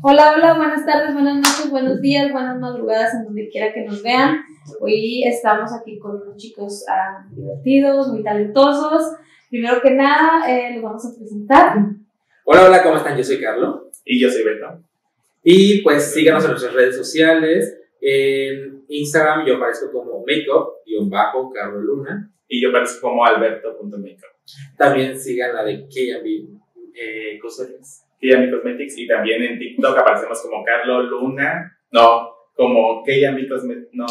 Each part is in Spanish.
Hola, hola, buenas tardes, buenas noches, buenos días, buenas madrugadas en donde quiera que nos vean. Hoy estamos aquí con unos chicos divertidos, muy talentosos. Primero que nada, los vamos a presentar. Hola, hola, ¿cómo están? Yo soy Carlos. Y yo soy Beto. Y pues síganos en nuestras redes sociales. En Instagram yo aparezco como makeup_Carlos Luna. Y yo aparezco como alberto.makeup. También sigan la de K&B Cosmetics. K&B Cosmetics. Y también en TikTok aparecemos como Carlos Luna. No, como K&B Cosmetics. No.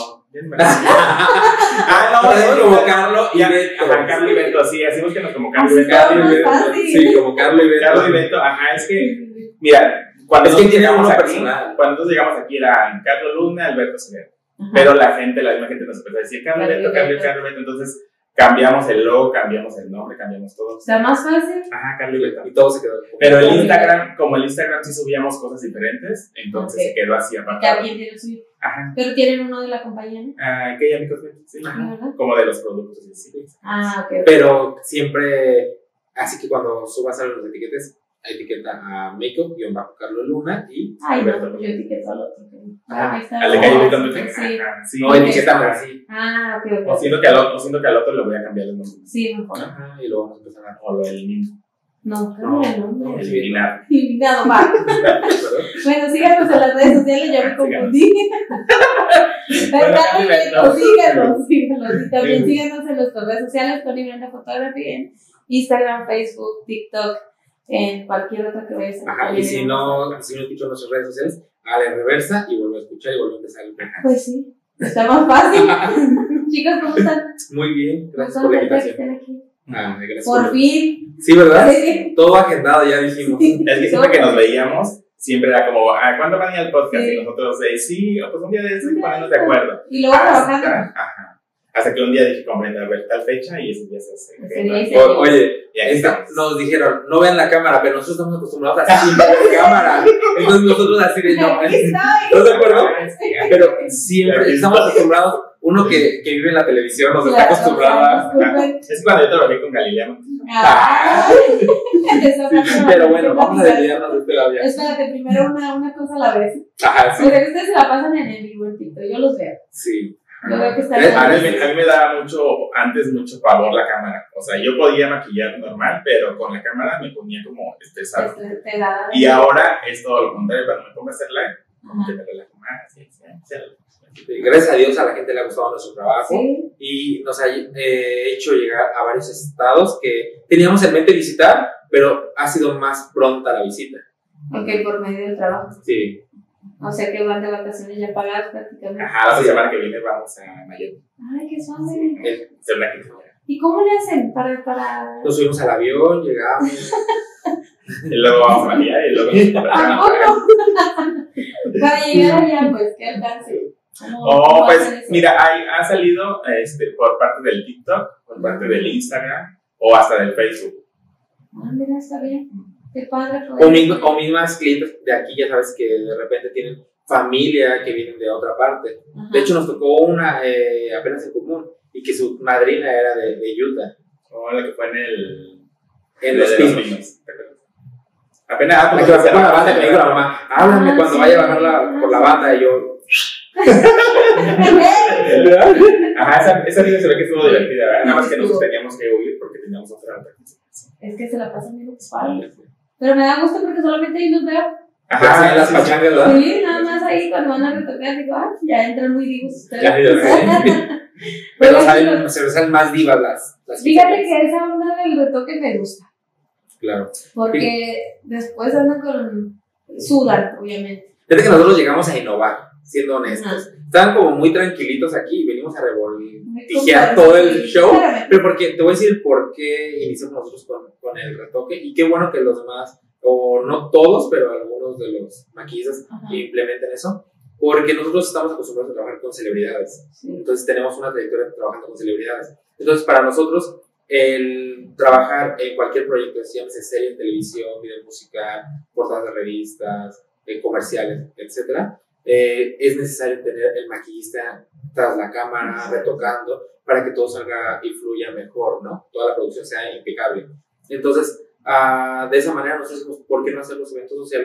Como Carlos y Beto. Ajá, Carlos y Beto, sí, así búsquenos como Carlos y Beto. Sí, como Carlos y Beto. Carlos y Beto, ajá, es que, mira, cuando es que tiene uno aquí, personal. Cuando nosotros llegamos aquí era Carlos Luna, Alberto Severo. Pero la misma gente nos empezó a decir Carlos Beto, Carlos Beto, entonces cambiamos el logo, cambiamos el nombre, cambiamos todo. O sea, más fácil. Ajá, Carlos y Beto. Y todo se quedó. Pero el Instagram, como el Instagram sí subíamos cosas diferentes, entonces se quedó así aparte. Cada quien tiene el suyo. Ajá. Pero tienen uno de la compañía, ¿no? K&B Cosmetics, sí. Como de los productos, sí. Ah, ok. Pero siempre, así que cuando subas a los etiquetes, etiqueta a makeup_Carlos Luna y Ay, Alberto. no, yo etiqueto al otro. Ahí está. Al de K&B Cosmetics. Sí. Sí. No, etiqueta así. Ah, ok. O siento que al otro le voy a cambiar el nombre. Sí, mejor. Ajá, y lo vamos a empezar a... O lo elimino. No, cambia el nombre. Eliminar. Eliminado, va. Bueno, síganos en las redes sociales, ya me confundí. Síganos. Y también síganos en nuestras redes sociales, Tony Brenda Photography, en Instagram, Facebook, TikTok, en cualquier otra que vayas a Ajá, y si no escuchan nuestras redes sociales, a la reversa y vuelvo a escuchar y vuelvo a empezar el canal. Pues sí, está más fácil. Chicos, ¿cómo están? Muy bien, gracias ¿Cómo por la están? Que invitación. estén aquí. Gracias Por fin. Sí, ¿verdad? Sí. Todo agendado, ya dijimos. Es que siempre que nos veíamos, siempre era como, ¿cuándo van a ir al podcast? Sí. Y nosotros, sí, pues un día de eso y ponernos de acuerdo. Y luego trabajando. Hasta que un día dije, comprenda, a ver tal fecha y ese día se hace. Oye, nos dijeron, no vean la cámara, pero nosotros estamos acostumbrados a sin ver la cámara. Entonces nosotros así de no. ¿Estás de acuerdo? Pero siempre estamos acostumbrados. Uno que vive en la televisión nos está acostumbrado. Es cuando yo trabajé con Galilea. Pero bueno, vamos a desviarnos de este lado ya. Espérate, primero una cosa a la vez. Ajá, sí. Porque ustedes se la pasan en el vivo en TikTok, yo los veo. Sí. Yo veo que están a mí me daba mucho pavor la cámara. O sea, yo podía maquillar normal, pero con la cámara me ponía como estresado. Y ahora es todo lo contrario. Cuando me pongo a hacer live, como que me relajo más. Gracias a Dios a la gente le ha gustado nuestro trabajo. ¿Sí? Y nos ha hecho llegar a varios estados que teníamos en mente visitar, pero ha sido más pronta la visita. Ok, por medio del trabajo. Sí. O sea que van de vacaciones ya pagadas prácticamente. Ajá, la semana que viene vamos a Miami. Ay, qué suave. Es una quinceañera. ¿Y cómo le hacen para...? Nos subimos al avión, llegamos. Y luego vamos a Miami y luego... Para llegar allá, pues, ¿qué alcance? Pues mira, ha salido por parte del TikTok, por parte del Instagram o hasta del Facebook. Mira, está bien. Qué padre. O mismas clientes de aquí, ya sabes que de repente tienen familia que vienen de otra parte. Ajá. De hecho, nos tocó una apenas en común y que su madrina era de Utah. O la que fue en Los Pinos. Apenas la que bajó con la banda y me dijo la mamá, háblame cuando vaya a bajar por la banda y yo... Ajá, esa vida se ve que estuvo divertida, ¿verdad? Nada más que nosotros teníamos que huir porque teníamos otra. Es que se la pasan bien ocupados. Pero me da gusto porque solamente ahí los veo. Ajá, en las pachangas, ¿verdad? Sí, nada más ahí cuando van a retocar, digo, ya entran muy divos ustedes. Pero salen más divas las Fíjate que esa onda del retoque me gusta. Claro. Porque después andan con sudan, obviamente. Fíjate que nosotros llegamos a innovar, siendo honestos. Estaban como muy tranquilitos aquí y venimos a revoltijear todo el show. Pero porque te voy a decir por qué iniciamos nosotros con el retoque y qué bueno que los demás, o no todos, pero algunos de los maquillistas implementen eso. Porque nosotros estamos acostumbrados a trabajar con celebridades. Sí. Entonces tenemos una trayectoria trabajando con celebridades. Entonces para nosotros el trabajar en cualquier proyecto, llámese serie, televisión, video musical, portadas de revistas, comerciales, etcétera, es necesario tener el maquillista tras la cámara, retocando, para que todo salga y fluya mejor, ¿no? Toda la producción sea impecable. Entonces, de esa manera nosotros decimos, ¿por qué no hacer los eventos sociales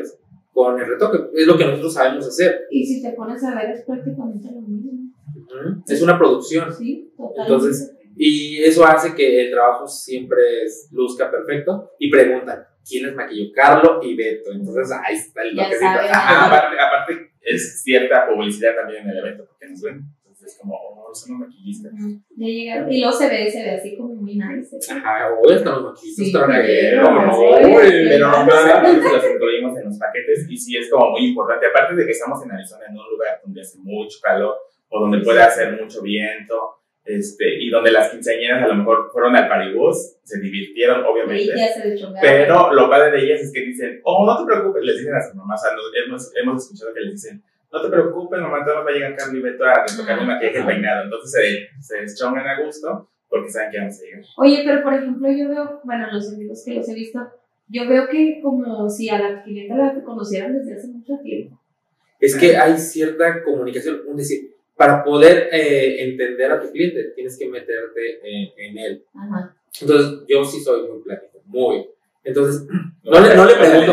con el retoque. Es lo que nosotros sabemos hacer. Y si te pones a ver, es prácticamente lo mismo. Es una producción. Sí, totalmente. Entonces, y eso hace que el trabajo siempre luzca perfecto. Y preguntan, ¿quién les maquilló? Carlo y Beto. Entonces, ahí está el toquecito. Aparte, es cierta publicidad también en el evento, porque nos ven. Entonces, es como, son los maquillistas. Ya llegaron. Y luego se ve así como muy nice. Ajá, hoy están los maquillistas. Sí, pero nosotros los incluimos en los paquetes. Y sí, es como muy importante. Aparte de que estamos en Arizona, en un lugar donde hace mucho calor, o donde puede hacer mucho viento, y donde las quinceañeras a lo mejor fueron al paribús, se divirtieron, obviamente. Pero lo padre de ellas es que dicen, no te preocupes, les dicen a sus mamás, hemos escuchado que les dicen, no te preocupes, mamá, todavía va a llegar Carly y Beto a retocar mi maquillaje peinado. Entonces se deschongan a gusto porque saben que vamos a llegar. Oye, pero por ejemplo, yo veo, bueno, los amigos que los he visto, yo veo que como si a la clienta la conocieran desde hace mucho tiempo. Es que hay cierta comunicación, es decir, para poder entender a tu cliente, tienes que meterte en él. Ajá. Entonces, yo sí soy muy plático, muy. Entonces, no les pregunto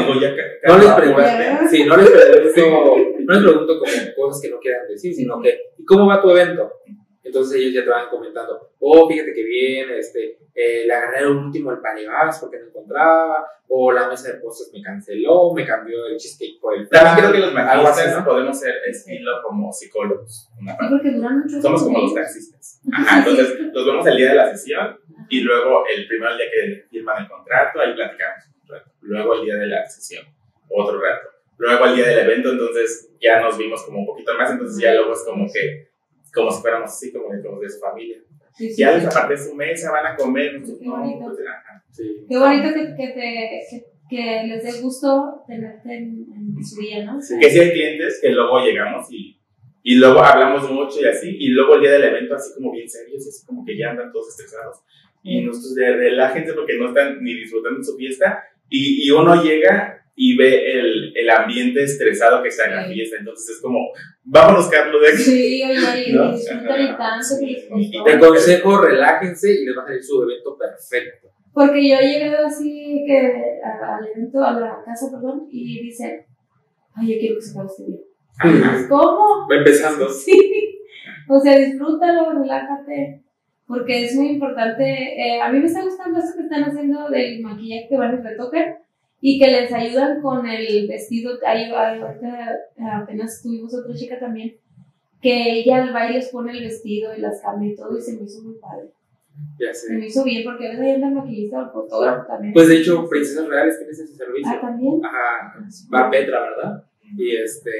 como cosas que no quieran decir, sino que, ¿y cómo va tu evento? Entonces ellos ya te van comentando, fíjate que bien, le agarré el último el panibás porque no encontraba, o la mesa de postres me canceló, me cambió el cheesecake por el plan. Creo que los maquillistas, ¿no?, podemos ser estilo como psicólogos. Sí, porque duran mucho. Somos como los taxistas. Ajá, entonces los vemos el día de la sesión y luego el primer día que firman el contrato, ahí platicamos un rato. Luego el día de la sesión, otro rato. Luego el día del evento, entonces ya nos vimos como un poquito más, entonces ya luego es como si fuéramos así, como de su familia. Sí, ya les aparté su mesa, van a comer. Qué bonito. Qué bonito que les dé gusto tenerte en su día, ¿no? Sí. Que sí hay clientes que luego llegamos y luego hablamos mucho y así, y luego el día del evento así como bien serios, así como que ya andan todos estresados. Y nosotros relájense porque no están ni disfrutando su fiesta, y uno llega y ve el ambiente estresado que está en la fiesta, entonces es como, vámonos, Carlos, de aquí. Sí, oye, ¿no? Disfrutan el tanto que les costó. Te aconsejo, relájense y les va a salir su evento perfecto. Porque yo he llegado así que al evento, a la casa, perdón, y dicen, ay, yo quiero que se acabe este día. ¿Cómo? Va empezando. Sí, o sea, disfrútalo, relájate, porque es muy importante. A mí me está gustando esto que están haciendo del maquillaje que van a retocar y que les ayudan con el vestido. Ahorita apenas tuvimos otra chica también que ella al baile les pone el vestido y las cambia y todo, y se me hizo muy padre. Ya sé. Se me hizo bien porque a veces hay una maquillista o el fotógrafo también. Pues de hecho, Princesas Reales tiene ese servicio. Ah, también. Ajá, va Petra, ¿verdad? Y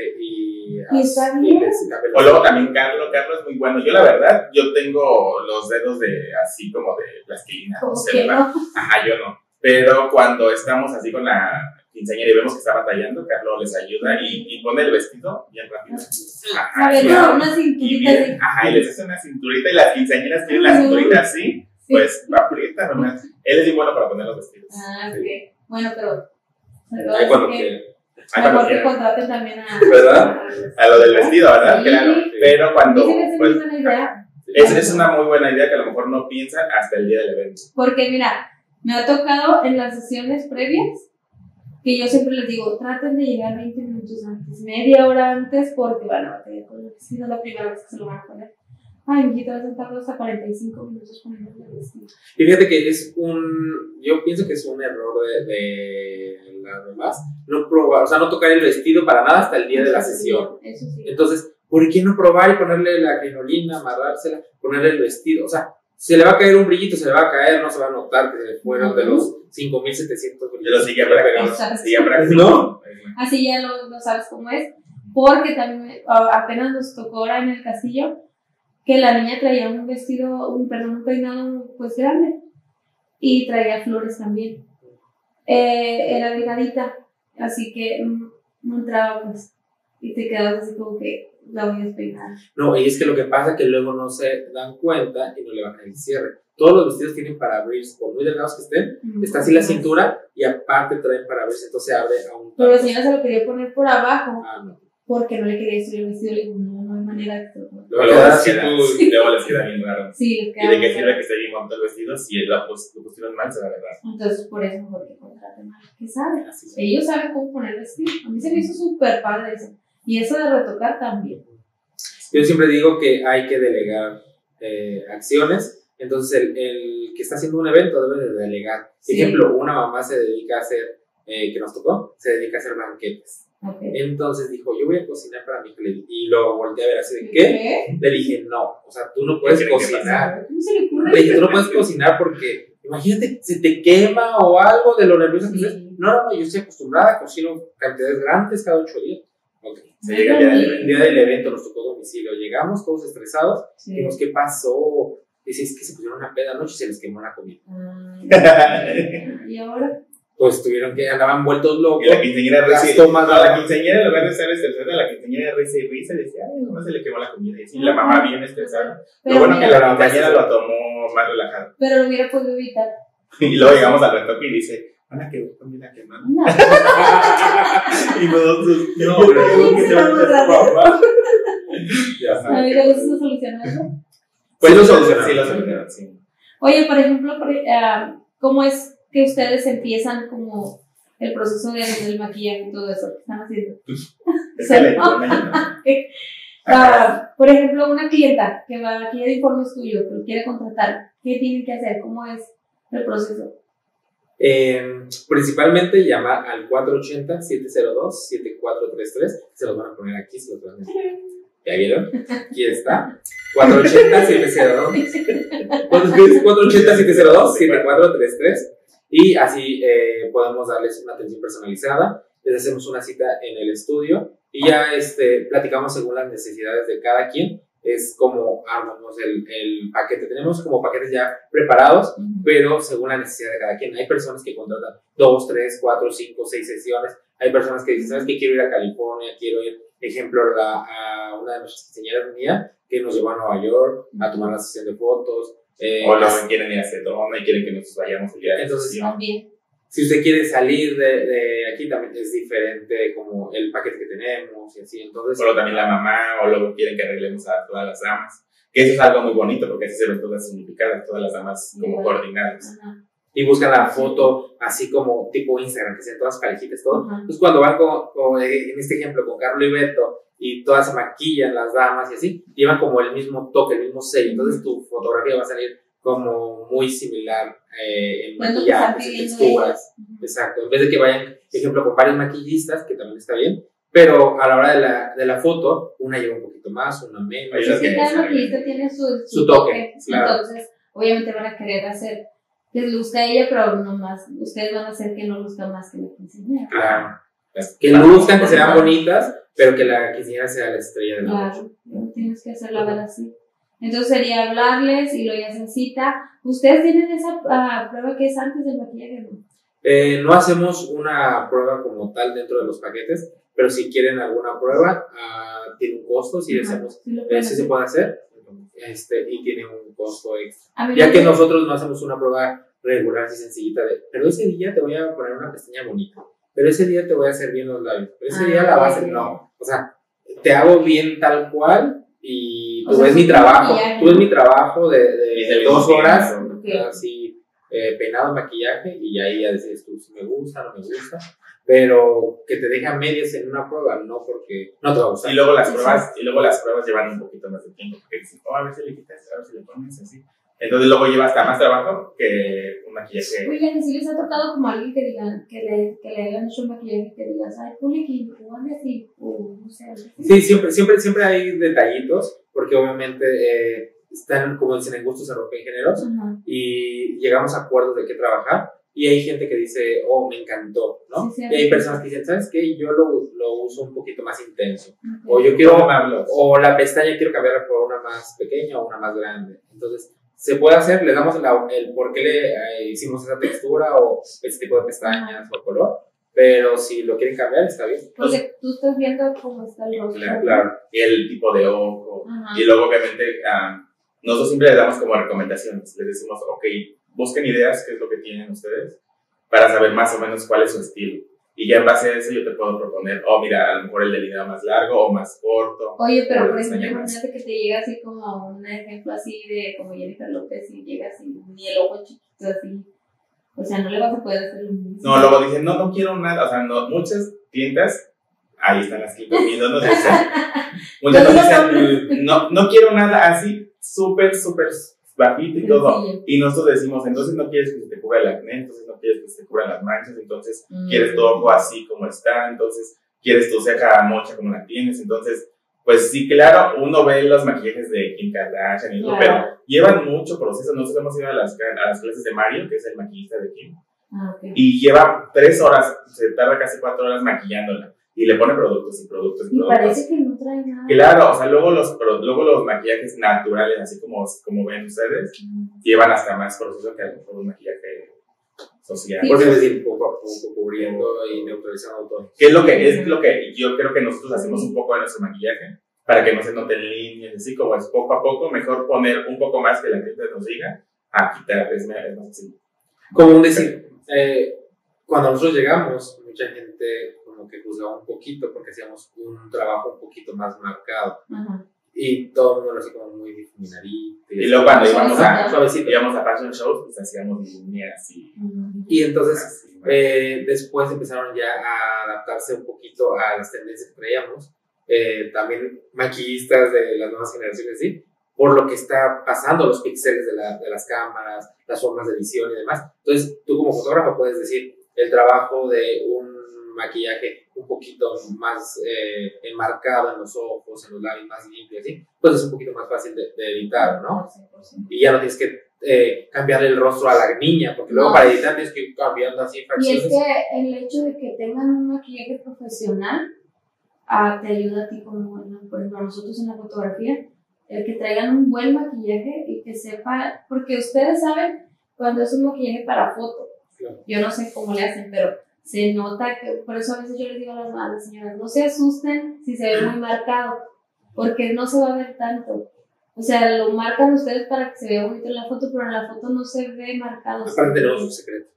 está bien. O luego también Carlos es muy bueno. Yo la verdad, yo tengo los dedos así como de plastilina. ¿Cómo que no? Ajá, yo no. Pero cuando estamos así con la quinceañera y vemos que está batallando, Carlos les ayuda y pone el vestido bien rápido. A ver, una cinturita así. Ajá, y les hace una cinturita y las quinceañeras tienen la cinturita así, pues aprieta nomás. Él es bien bueno para poner los vestidos. Ah, ok. Bueno, pero ahí cuando quiera. Mejor que contraten también ¿verdad? A lo del vestido, ¿verdad? Sí. Claro. Pero cuando. Pues, buena idea. Es una muy buena idea que a lo mejor no piensan hasta el día del evento. Porque mira, me ha tocado en las sesiones previas que yo siempre les digo, traten de llegar 20 minutos antes, media hora antes, porque van a batallar con el vestido la primera vez que se lo van a poner. Ay, mijito, vas a estar hasta 45 minutos poniendo el vestido. Y fíjate que yo pienso que es un error de las demás, no probar, o sea, no tocar el vestido para nada hasta el día de la sesión. Eso sí. Entonces, ¿por qué no probar y ponerle la crinolina, amarrársela, ponerle el vestido? O sea, se le va a caer un brillito, se le va a caer, no se va a notar que fueron de los 5,700 brillitos. Pero sigue prácticamente. ¿No? Así ya lo sabes cómo es. Porque también apenas nos tocó ahora en el castillo que la niña traía un vestido, un peinado pues grande y traía flores también. Era delgadita, así que no entraba pues y te quedabas así como que la voy a despeinar. No, y es que lo que pasa es que luego no se dan cuenta y no le bajan el cierre. Todos los vestidos tienen parabrisas, por muy delgados que estén, está así la cintura y aparte traen parabrisas, entonces se abre a un... Pero la señora se lo quería poner por abajo. No. Porque no le quería destruir el vestido, le digo, no hay manera de que luego les queda bien raro. Sí, ¿Y de qué sirve que esté bien montado el vestido? Si lo pusieron mal, se va a ver raro. Entonces, por eso mejor que contratar. Guatemala, ¿qué saben? Ellos saben cómo poner vestido. A mí se me hizo súper padre eso. Y eso de retocar también. Yo siempre digo que hay que delegar acciones, entonces el que está haciendo un evento debe de delegar. Por ejemplo, una mamá se dedica a hacer, que nos tocó, se dedica a hacer banquetes. Okay. Entonces dijo, yo voy a cocinar para mi cliente. Y lo volteé a ver así de, ¿qué? Le dije, no, o sea, tú no puedes cocinar. ¿Cómo se le ocurre? Le dije, tú no puedes cocinar porque, imagínate, se te quema o algo de lo nervioso que estés. No, yo estoy acostumbrada, cocino cantidades grandes cada 8 días. Ok, se llega el día del evento, nos tocó domicilio. Llegamos todos estresados, dijimos, ¿qué pasó? Dice, es que se pusieron una peda anoche y se les quemó la comida. ¿Y ahora? Pues tuvieron que, andaban vueltos locos. Y la quinceañera risa. La quinceañera, en lugar de estar estresada, la quinceañera risa y risa, decía, ay, nomás se le quemó la comida. Y la mamá bien estresada. Lo bueno que la quinceañera lo tomó más relajado. Pero lo hubiera podido evitar. Y luego llegamos al retoque y dice, van a quedar comida quemada. Y nosotros, no, pero que se va a mamá. Ya sabes. ¿A ¿eso solucionó eso? Pues lo solucionaron. Sí, lo solucionaron, sí. Oye, por ejemplo, ¿cómo es que ustedes empiezan como el proceso del maquillaje y todo eso que están haciendo? Por ejemplo, una clienta que quiere informes tuyos, que lo quiere contratar, ¿qué tienen que hacer? ¿Cómo es el proceso? Principalmente llamar al 480-702-7433. Se los van a poner aquí, se los van a decir. ¿Ya vieron? Aquí está. 480-702-7433. Y así podemos darles una atención personalizada. Les hacemos una cita en el estudio y ya platicamos según las necesidades de cada quien. Es como armamos el paquete. Tenemos como paquetes ya preparados, pero según la necesidad de cada quien. Hay personas que contratan 2, 3, 4, 5, 6 sesiones. Hay personas que dicen, ¿sabes qué? Quiero ir a California, quiero ir, ejemplo, a una de nuestras quinceañeras mía que nos llevó a Nueva York a tomar la sesión de fotos. O los que quieren ir a Sedona y quieren que nos vayamos a ir a entonces, si usted quiere salir de aquí, también es diferente como el paquete que tenemos y así. Entonces, o también la mamá, o luego quieren que arreglemos a todas las damas. Que eso es algo muy bonito porque así se ven todas significadas, todas las damas como coordinadas. Y buscan la foto así como tipo Instagram, que sean todas parejitas, todo. Entonces, cuando van en este ejemplo con Carlo y Beto, y todas se maquillan las damas y así, llevan como el mismo toque, el mismo sello. Entonces, tu fotografía va a salir como muy similar en maquillajes, en texturas. Exacto. En vez de que vayan, ejemplo, con varios maquillistas, que también está bien, pero a la hora de la foto, una lleva un poquito más, una menos. Cada maquillista tiene su toque. Claro. Entonces, obviamente van a querer hacer que luzca ella, pero no más. Ustedes van a hacer que no luzca más que la quinceañera. Claro. Que luzcan, que sean bonitas, pero que la quinceañera sea la estrella de la noche. Claro, tienes que hacerla ver así. Entonces sería hablarles y luego ya hacen cita. ¿Ustedes tienen esa prueba que es antes del maquillaje? No hacemos una prueba como tal dentro de los paquetes, pero si quieren alguna prueba, tiene un costo, si hacemos, sí se puede hacer, y tiene un costo extra. Ya que nosotros no hacemos una prueba regular y sencillita pero ese día te voy a poner una pestaña bonita, pero ese día te voy a hacer bien los labios, pero ese día la base no, o sea, te hago bien tal cual y tú ves mi trabajo, de 2 horas, así, peinado, maquillaje, y ahí ya decides tú si me gusta, no me gusta, pero que te dejan medias en una prueba, no porque no te va a gustar. Y luego las pruebas llevan un poquito más de tiempo, porque dicen, a ver si le quitas, a ver si le pones así. Entonces luego lleva hasta más trabajo que un maquillaje. Oigan, si les ha tocado como alguien que digan, que le hayan hecho un maquillaje que digas, ay, ponle aquí, ponle así, o no sé. Sí, siempre hay detallitos, porque obviamente están, como dicen, en gustos se rompen géneros, y llegamos a acuerdos de qué trabajar, y hay gente que dice, oh, me encantó, ¿no? Sí, y hay personas que dicen, ¿sabes qué? Yo lo uso un poquito más intenso, o yo quiero, o la pestaña quiero cambiarla por una más pequeña o una más grande. Entonces, se puede hacer, le damos el por qué le hicimos esa textura o ese tipo de pestañas o color, pero si lo quieren cambiar, está bien. Porque tú estás viendo cómo está el rostro. Claro, y el tipo de ojo, y luego obviamente nosotros siempre les damos como recomendaciones, les decimos, ok, busquen ideas, qué es lo que tienen ustedes, para saber más o menos cuál es su estilo. Y ya en base a eso yo te puedo proponer, mira, a lo mejor el delineado más largo o más corto. Oye, pero por ejemplo, imagínate que te llega así como un ejemplo así de como Jennifer López y llega así, ni el ojo chiquito así. O sea, no le vas a poder hacer lo mismo. No, luego dicen, no quiero nada. O sea, no, muchas tiendas, ahí están las clientes viéndonos, dicen, muchas nos dicen, no quiero nada así, súper bajito y todo. Y nosotros decimos, entonces no quieres que se te cubra el acné, entonces no quieres que se te cubran las manchas, entonces quieres tu ojo así como está, entonces quieres tu ceja mocha como la tienes, entonces, pues sí, claro, uno ve los maquillajes de Kim Kardashian y todo, pero llevan mucho proceso. Nosotros hemos ido a las clases de Mario, que es el maquillista de Kim, y lleva 3 horas, se tarda casi 4 horas maquillándola. Y le pone productos y productos. Y parece que no trae nada. Claro, o sea, luego los maquillajes naturales, así como ven ustedes, llevan hasta más proceso que a lo mejor un maquillaje social. Pues es decir, poco a poco cubriendo y neutralizando todo. ¿Qué es lo que yo creo que nosotros hacemos un poco de nuestro maquillaje? Para que no se noten líneas, así como es poco a poco, mejor poner un poco más que la cliente nos diga, a quitar, es más así. Como un decir, cuando nosotros llegamos, mucha gente como que juzgaba un poquito porque hacíamos un trabajo un poquito más marcado. Y todo el mundo lo hacía como muy difuminadito. Y luego cuando íbamos a fashion shows, pues hacíamos líneas y entonces después empezaron ya a adaptarse un poquito a las tendencias que traíamos. También maquillistas de las nuevas generaciones, ¿sí? Por lo que está pasando, los píxeles de las cámaras, las formas de edición y demás. Entonces, tú como fotógrafo puedes decir, el trabajo de un maquillaje un poquito más enmarcado en los ojos, en los labios, más limpio, ¿sí? Pues es un poquito más fácil de editar, ¿no? 100%. Y ya no tienes que cambiarle el rostro a la niña, porque luego para editar tienes que ir cambiando así facciones. Y es que el hecho de que tengan un maquillaje profesional te ayuda a ti como, por ejemplo, a nosotros en la fotografía, el que traigan un buen maquillaje y que sepa, porque ustedes saben cuando es un maquillaje para foto. Claro. Yo no sé cómo le hacen, pero se nota que, por eso a veces yo les digo a las señoras, no se asusten si se ve muy marcado, porque no se va a ver tanto. O sea, lo marcan ustedes para que se vea bonito en la foto, pero en la foto no se ve marcado. Aparte tenemos un secreto.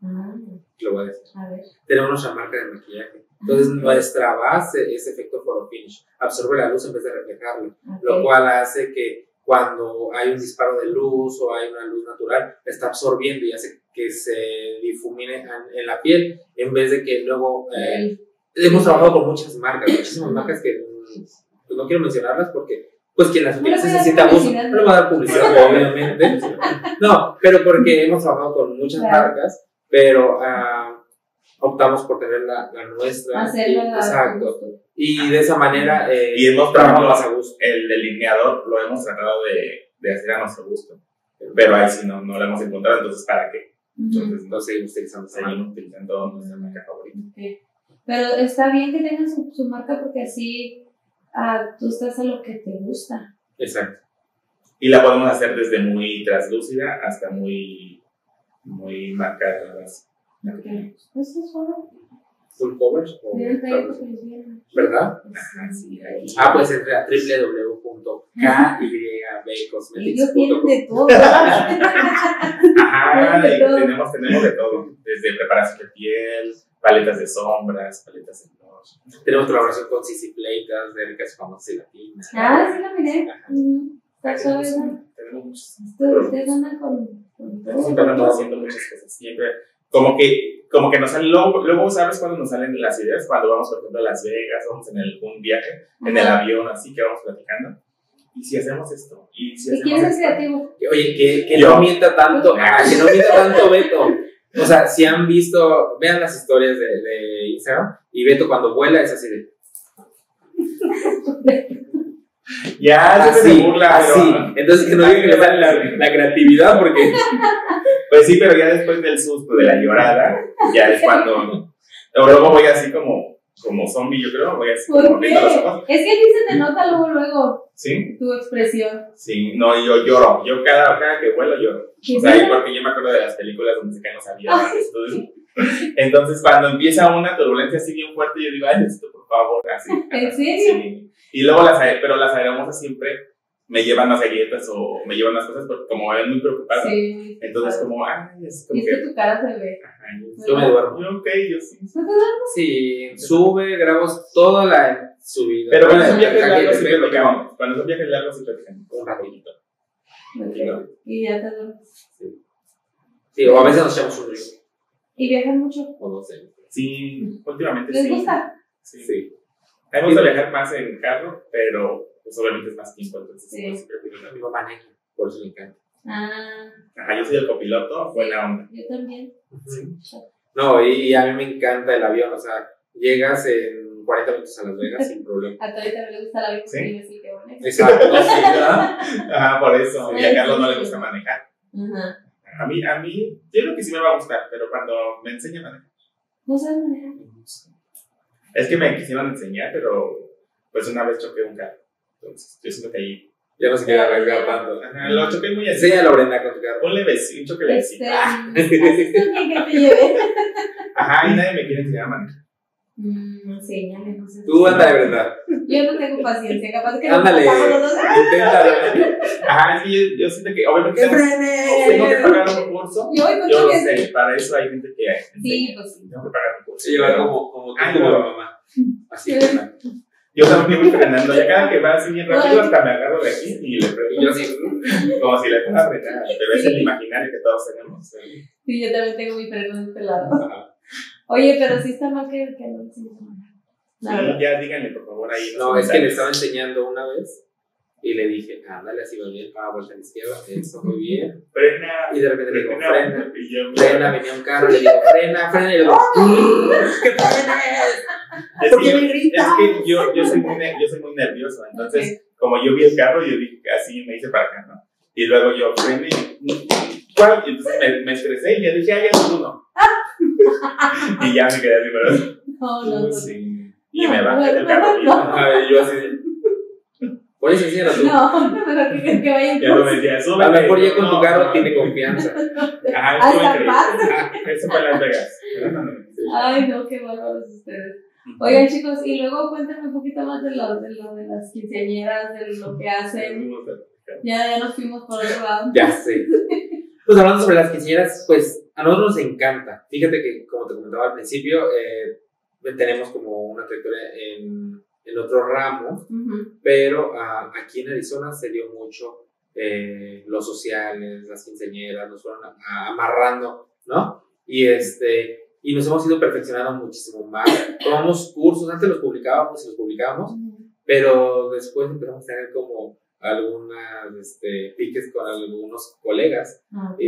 Lo voy a decir. A ver. Tenemos nuestra marca de maquillaje. Entonces nuestra base es efecto photo finish. Absorbe la luz en vez de reflejarlo. Lo cual hace que cuando hay un disparo de luz o hay una luz natural, está absorbiendo y hace que se difumine en la piel, en vez de que luego hemos trabajado con muchísimas marcas que pues no quiero mencionarlas porque pues quien las utiliza se siente a gusto. No le voy a dar publicidad, obviamente. No, pero porque hemos trabajado con muchas marcas, pero optamos por tener la nuestra. Exacto. Y de esa manera y hemos trabajado más a gusto. El delineador lo hemos tratado de hacer a nuestro gusto, pero ahí sí no lo hemos encontrado, entonces ¿para qué? Entonces no seguimos utilizando nuestra marca favorita. Pero está bien que tengan su marca porque así tú estás a lo que te gusta. Exacto. Y la podemos hacer desde muy translúcida hasta muy marcada. Eso es solo. Full covers o ¿verdad? Sí, pues entre a www.kybbcosmetics.com. de todo. Tenemos de todo, desde preparación de piel, paletas de sombras, paletas de blush. Tenemos colaboración con Cici Pleitas, de ricas famosas y latinas. Sí la miré. Tenemos muchos. Ustedes andan con siempre andamos haciendo muchas cosas, siempre. Como que nos salen, luego sabes cuando nos salen las ideas, cuando vamos por ejemplo a Las Vegas, vamos en algún viaje, en el avión, así que vamos platicando, y si hacemos esto, y si hacemos quién es creativo. Oye, que no mienta tanto, Beto. O sea, si han visto, vean las historias de Instagram, y Beto cuando vuela es así de... Ya, así, así. Entonces que no digan que le sale la creatividad porque... Pues sí, pero ya después del susto, de la llorada, ya es cuando... Luego voy así como zombie, yo creo, voy así como viendo los ojos. Es que aquí se te nota luego. ¿Sí? Tu expresión. Sí, no, yo lloro. Yo cada que vuelo lloro. O sea, porque yo me acuerdo de las películas donde se caen los aviones. Entonces, cuando empieza una turbulencia así bien fuerte, yo digo, ay, esto, por favor, así. ¿En serio? Sí. Y luego pero las aeromosas siempre me llevan las galletas o me llevan las cosas porque como me ven muy preocupado. Sí. Entonces, como, es como y es que tu cara se ve. Yo me duermo. Yo sí. Sí, sube, grabo toda la subida. Pero cuando son viajes largos, sí platicamos. Cuando son viajes largos, sí platicamos. Un ratito. Y ya te duermes. Sí. Sí, o a veces nos echamos un río. ¿Y viajan mucho? O no sé. Sí, últimamente sí. ¿Les gusta? Sí. A mí me gusta viajar más en carro, pero pues obviamente es más tiempo, entonces pues, prefiero una mi maneja, por eso me encanta. Ajá, yo soy el copiloto, buena onda. Yo también. Sí. No, y a mí me encanta el avión, o sea, llegas en 40 minutos a Las Vegas sin problema. A Tori también le gusta el avión, ¿sí? Así que bueno. Exacto, sí, ¿verdad? Ajá, por eso, y a Carlos no le gusta sí. manejar. Ajá. A mí, yo creo que sí me va a gustar, pero cuando me enseñen a manejar. ¿No sabes manejar? Es que me quisieron enseñar, pero pues una vez choqué un carro. Entonces, yo siento que ahí ya no se quiere arriesgar tanto. Ajá, lo choqué muy así. Enséñalo, Brenda, con tu carro. Un levecito, un choque levecito. Así que te lleve. Ajá, y nadie me quiere enseñar a manejar. Enséñale, no sé. Tú ándale, Brenda. Yo no tengo paciencia, capaz que ándale, inténtalo. Ajá, es que yo siento que obviamente tengo que pagar un curso. Yo lo sé, para eso hay gente que hay. Sí, pues sí. Tengo que pagar un curso. Sí, llevar como tu mamá. Así que yo también voy frenando, ya cada que va así bien rápido hasta me agarro de aquí y le freno. Yo así, como si le fuera a frenar, pero es el imaginario que todos tenemos. Sí, yo también tengo mi freno de este lado. Oye, pero sí está mal que no enseñes a manejar. Sí, ya díganle por favor ahí. No, es que le estaba enseñando una vez y le dije, ándale, así va bien, vuelta a la izquierda, eso, muy bien. Frena. Y de repente le digo, frena. Frena, venía un carro, le digo, frena, y le digo, ¿qué frenes? ¿Por qué me gritas? Es que yo soy muy nervioso, entonces, como yo vi el carro, yo dije, así me hice para acá, ¿no? Y luego yo frené, ¿cuál? Y entonces me estresé y ya dije, ya es uno. Y ya me quedé primero. No. Sí. Y me bajé del carro. Yo así, por eso sí era tú. No, que vaya. Ya no me decía, sube. A lo mejor ya con tu carro tiene confianza. Ajá, estuvo increíble. Eso fue Las Vegas. Ay, no, qué bárbaros ustedes. Oigan, chicos, y luego cuéntenme un poquito más de lo de las quinceañeras, de lo que hacen. Ya nos fuimos por otro lado. Ya sé. Pues hablando sobre las quinceañeras, pues a nosotros nos encanta. Fíjate que, como te comentaba al principio, tenemos como una trayectoria en otro ramo, pero aquí en Arizona se dio mucho los sociales, las quinceañeras, nos fueron amarrando, ¿no? Y nos hemos ido perfeccionando muchísimo más. Tomamos cursos, antes los publicábamos, pero después empezamos a tener como algunas piques con algunos colegas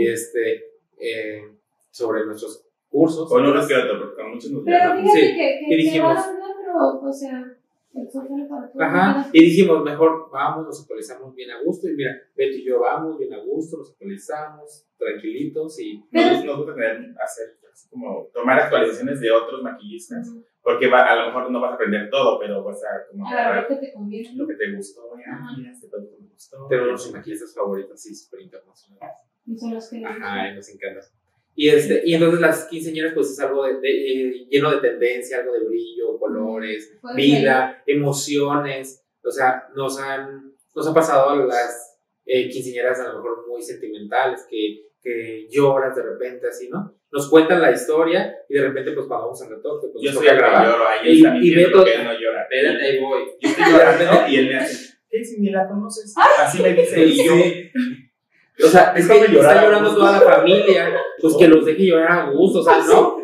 sobre nuestros cursos. Con unos que otros, porque con muchos nos pero fíjate sí. que dijimos, pero, o sea, el social para todos. Ajá, y dijimos, mejor vamos, nos actualizamos bien a gusto, y mira, Beto y yo vamos bien a gusto, nos actualizamos, tranquilitos, y nos gusta hacer como tomar actualizaciones de otros maquillistas, porque a lo mejor no vas a aprender todo, pero vas a como lo que te conviene, lo que te gustó, mira, este producto me gustó. Tenemos nuestros maquillistas favoritos, sí, súper internacionales. Y son los que nos encanta. Y entonces las quinceañeras pues es algo lleno de tendencia, algo de brillo, colores, vida, emociones. O sea, nos han pasado las quinceañeras a lo mejor muy sentimentales, que lloras de repente así, ¿no? Nos cuentan la historia y de repente pues cuando vamos al retoque pues yo soy el que lloro, ahí está y Beto, que él no llora. Espérate, ahí voy. Yo estoy llorando y él me hace, ¿qué? Si ni la conoces. Así me dice y yo. O sea, es que está llorando toda la familia, pues que los deje llorar a gusto, o sea,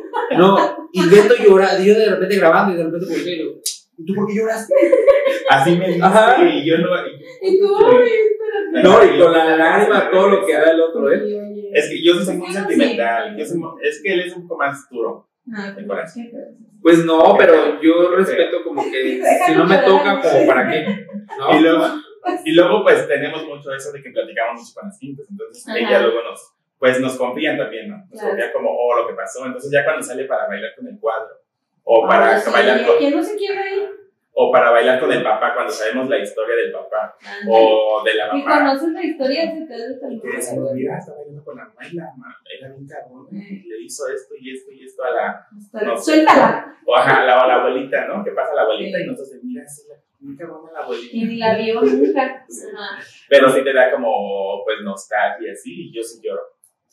no, y Beto llora, yo de repente grabando y de repente por qué, ¿y tú por qué lloras? Así me dice, y yo no. Y tú, no, y con la lágrima, todo lo que haga el otro, Es que yo soy muy sentimental, es que él es un poco más duro de corazón. Pues no, pero yo respeto como que si no me toca, como para qué, ¿no? Y luego pues tenemos mucho eso de que platicamos mucho con las quintas, entonces ella luego nos confían también, ¿no? Nos confían como, lo que pasó, entonces ya cuando sale para bailar con el cuadro, o para bailar con... ¿Quién no se quiebra ahí? O para bailar con el papá, cuando sabemos la historia del papá, o de la mamá. Y conoces la historia de ustedes. Mira, está bailando con la mamá y la mamá era bien cabrón, le hizo esto y esto y esto a la... Suéltala. O la abuelita, ¿no? ¿Qué pasa a la abuelita? Y nosotros, mira, muy cabrón a la abuelita. Y ni la vio nunca. Pero sí te da como, pues, nostalgia, así, y yo sí lloro.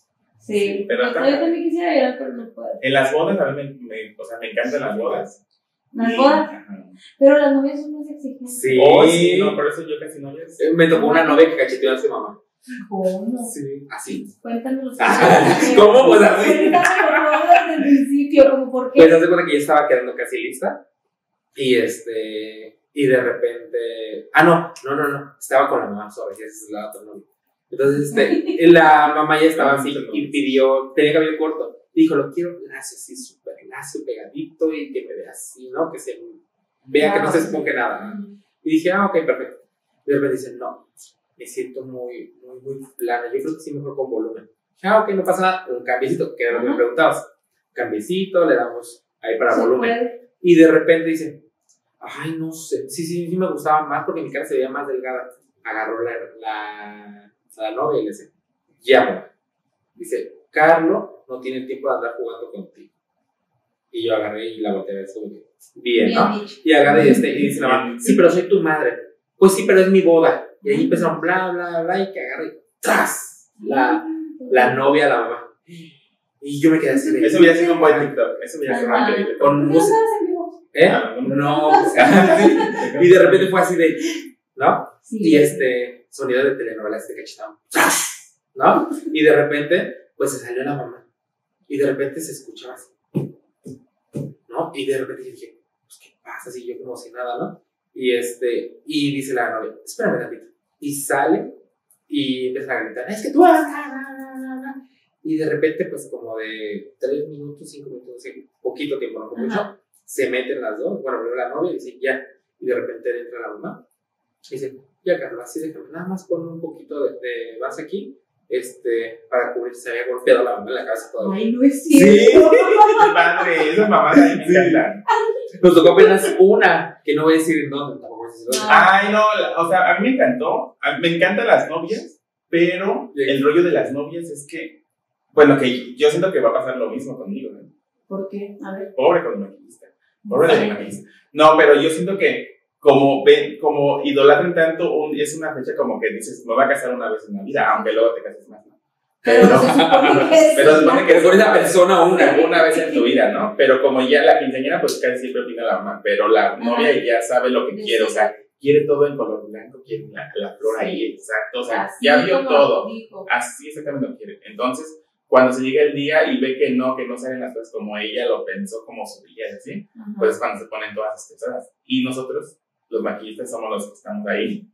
Sí, pero yo también quisiera llorar, pero no puedo. En las bodas, a mí me encantan las bodas. ¿Las bodas? Pero las novias son más exigentes. Sí. Sí, no, por eso yo casi no les... Me tocó una novia que cacheteó a su mamá. ¿Cómo? Sí, así. Cuéntanos. ¿Cómo? Pues así. Cuéntanos desde el principio, como por qué. Pues hace cuenta que ya estaba quedando casi lista. Y y de repente. No. Estaba con la mamá, sobre esa es la otra novia. Entonces, la mamá ya estaba así y pidió, tenía cabello corto. Y dijo, lo quiero lacio, así súper lacio, pegadito y que me vea así, ¿no? Que se vea que no se esponje nada, ¿no? Y dije, ok, perfecto. Y de repente dice, no, me siento muy plana. Yo creo que sí, mejor con volumen. Dije, ok, no pasa nada. Un cambiecito, que era lo que me preguntabas. Cambiecito, le damos ahí para volumen. Y de repente dice, ay, no sé, sí me gustaba más porque mi cara se veía más delgada. Agarró a la novia y le dice, ya, dice, Carlos no tiene tiempo de andar jugando contigo. Y yo agarré y la volteé a ver, como que, bien, ¿no? Dicho. Y agarré y dice la mamá, sí, pero soy tu madre. Pues sí, pero es mi boda. Y ahí empezaron bla, y que agarré, ¡tras! La novia a la mamá. Y yo me quedé así de... Eso hubiera sido un buen TikTok. Eso hubiera sido increíble. Con música. No. Y de repente fue así de... ¿No? Sí, y sonido de telenovela, cachetón. ¿No? Y de repente, pues se salió la mamá. Y de repente se escuchaba así. ¿No? Y de repente dije, pues, ¿qué pasa? Así yo como si nada, ¿no? Y dice la novia, espérame tantito. Y sale y empieza a gritar, es que tú vas. Y de repente, pues como de 3 minutos, 5 minutos, así, poquito tiempo, no mucho, se meten las dos. Bueno, primero la novia y dice, ya. Y de repente entra la mamá. Y dice, ya, Carla, así déjame, nada más pon un poquito de base aquí, para cubrir, se había golpeado la mamá en la cabeza todavía. Ay, no es cierto. Sí, padre, esas mamás ahí me encantan. Nos tocó apenas una, que no voy a decir en dónde, tampoco voy a decir dónde. Ay, no, o sea, a mí me encantó, me encantan las novias, pero el rollo de las novias es que, bueno, que yo siento que va a pasar lo mismo conmigo, ¿no? ¿Por qué? A ver. Pobre con el maquillista. Pobre del maquillista. No, pero yo siento que como idolatran tanto, es una fecha como que dices, me voy a casar una vez en la vida, aunque luego te cases más, ¿no? Pero se supone que es con esa persona una vez en tu vida, ¿no? Pero como ya la quinceañera, pues casi siempre opina la mamá, pero la novia ya sabe lo que quiere, o sea, quiere todo en color blanco, quiere la flor ahí, exacto, o sea, así ya vio todo, así exactamente lo quiere. Entonces, cuando se llega el día y ve que no salen las cosas como ella lo pensó, como su día, ¿sí? Pues es cuando se ponen todas estas cosas. Y nosotros, los maquillistas, somos los que estamos ahí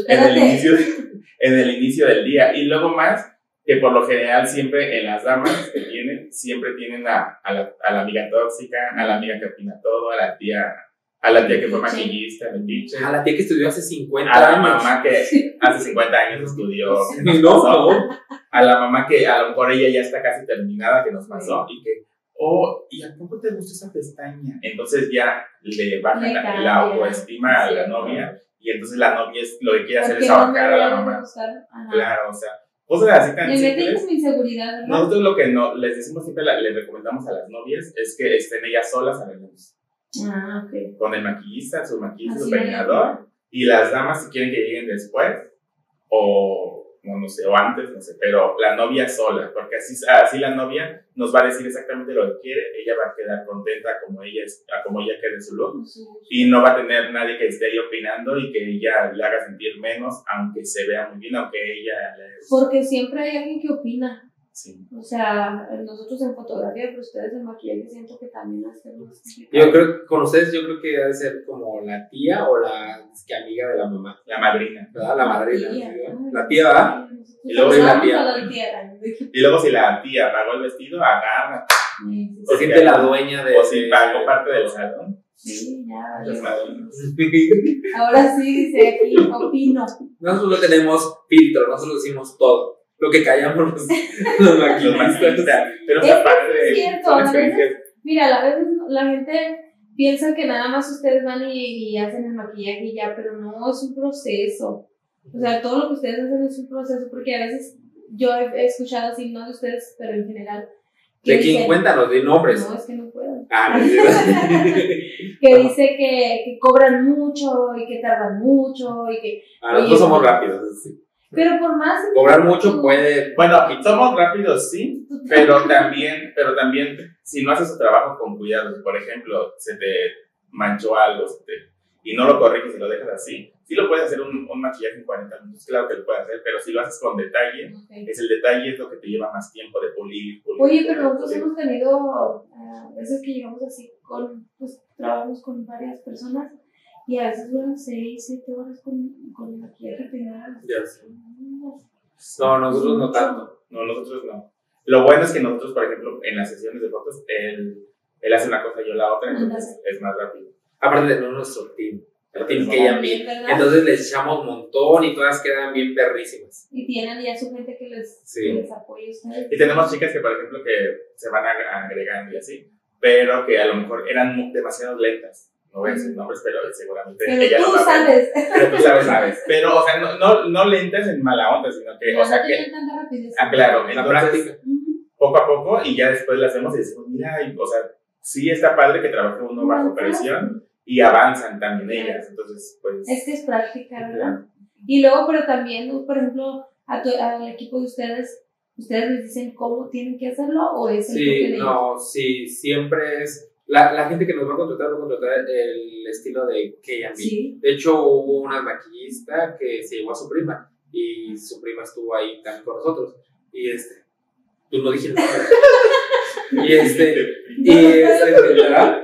en el inicio del día. Y luego más, que por lo general siempre en las damas que siempre tienen a la amiga tóxica, a la amiga que opina todo, a la tía que fue maquillista, metiche. A la tía que estudió hace 50 años. A la mamá que hace 50 años estudió. No. A la mamá que a lo mejor ella ya está casi terminada, que nos pasó, y que, ¿y a poco te gusta esa pestaña? Entonces ya le baja la autoestima a la novia, y entonces la novia lo que quiere hacer es abarcar a la mamá. Claro, o sea, cosas así tan simples. Mi inseguridad, ¿no? Nosotros lo que les decimos siempre, les recomendamos a las novias, es que estén ellas solas a la luz. Okay. Con el maquillista, su peinador, y las damas si quieren que lleguen después, o no sé, o antes, no sé, pero la novia sola, porque así la novia nos va a decir exactamente lo que quiere, ella va a quedar contenta como ella quede en su look, y no va a tener nadie que esté ahí opinando y que ella le haga sentir menos, aunque se vea muy bien, aunque ella porque siempre hay alguien que opina. Sí. O sea, nosotros en fotografía, pero ustedes en maquillaje siento que también hacemos. Yo creo que con ustedes, debe ser como la tía o la amiga de la mamá. La madrina. ¿Verdad? La madrina. La tía, ¿verdad? Y luego si la tía. Y luego si la tía pagó el vestido, agarra. Se siente la dueña de. O si pagó parte del salón. Sí, ya. Ahora sí, dice aquí, opino. Nosotros no tenemos filtro, nosotros decimos todo. Lo que callamos los maquillistas. Pero es aparte cierto, a veces, mira, a veces la gente piensa que nada más ustedes van y hacen el maquillaje y ya, pero no, es un proceso. O sea, todo lo que ustedes hacen es un proceso, porque a veces yo he escuchado así, no de ustedes, pero en general. ¿De quién? Cuéntanos, de nombres. No, es que no puedo. No. Que dice que cobran mucho y que tardan mucho y que... nosotros somos rápidos, sí. Pero por más... Cobrar mucho puede... Bueno, somos rápidos, sí, pero también, si no haces tu trabajo con cuidado, por ejemplo, se te manchó algo y no lo corriges y lo dejas así, sí lo puedes hacer un maquillaje en 40 minutos, claro que lo puedes hacer, pero si lo haces con detalle, es el detalle es lo que te lleva más tiempo de pulir. Oye, pero nosotros hemos tenido veces que llegamos así pues trabajamos con varias personas y a veces duran 6, 7 horas con maquillaje peinado. Ya sé. No, nosotros no tanto. No, nosotros no. Lo bueno es que nosotros, por ejemplo, en las sesiones de fotos, él hace una cosa y yo la otra, entonces es más rápido. Aparte de nuestro team. El team que ya vi. Entonces les echamos un montón y todas quedan bien perrísimas. Y tienen ya su gente que les apoya a ustedes. Y tenemos chicas que, por ejemplo, que se van agregando y así, pero que a lo mejor eran demasiado lentas. No voy a decir nombres, pero seguramente pero ella tú sabes. Pero tú sabes. Pero, o sea, no lentas en mala onda, sino que, no, o sea, no que... tanta rapidez. Claro, en la práctica. Poco a poco, y ya después las vemos y decimos, mira, o sea, sí está padre que trabaje uno bajo presión, y avanzan también ellas, entonces, pues... Es que es práctica, ¿verdad? Claro. Y luego, pero también, por ejemplo, al equipo de ustedes les dicen cómo tienen que hacerlo, o es el toque de ellos? No, sí, siempre es... La gente que nos va a contratar el estilo de K&B. Sí. De hecho, hubo una maquillista que se llevó a su prima, y su prima estuvo ahí también con nosotros, y tú no dijiste nada. ¿verdad?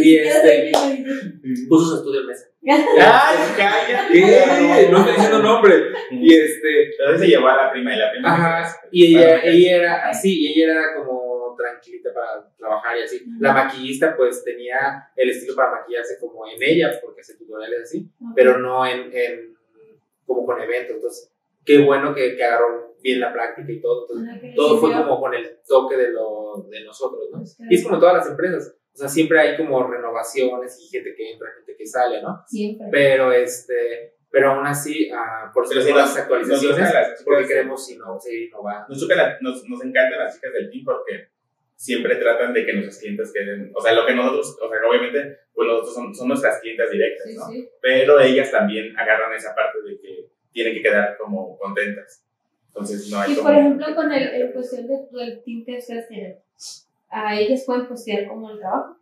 Puso su estudio en mesa. ¡Ay, cállate! No estoy diciendo nombre. Entonces se llevó a la prima y la prima. Ajá. Y ella era así, y ella era como tranquilita para trabajar y así. La maquillista pues tenía el estilo para maquillarse como en ella, porque hace tutoriales así, pero no en como con eventos. Entonces, qué bueno que agarró bien la práctica y todo. Entonces, todo fue como con el toque de nosotros, ¿no? Y es como todas las empresas. O sea, siempre hay como renovaciones y gente que entra, gente que sale, ¿no? Siempre. Pero aún así, por eso las actualizaciones, porque queremos seguir innovando. Nos encantan las chicas del team porque siempre tratan de que nuestros clientes queden, o sea, lo que nosotros, o sea, obviamente, pues nosotros son nuestras clientas directas, ¿no? Sí. Pero ellas también agarran esa parte de que tienen que quedar como contentas. Entonces, no hay y como... por ejemplo, con el cuestión del team que ustedes tienen, ¿a ellas pueden postear como el trabajo?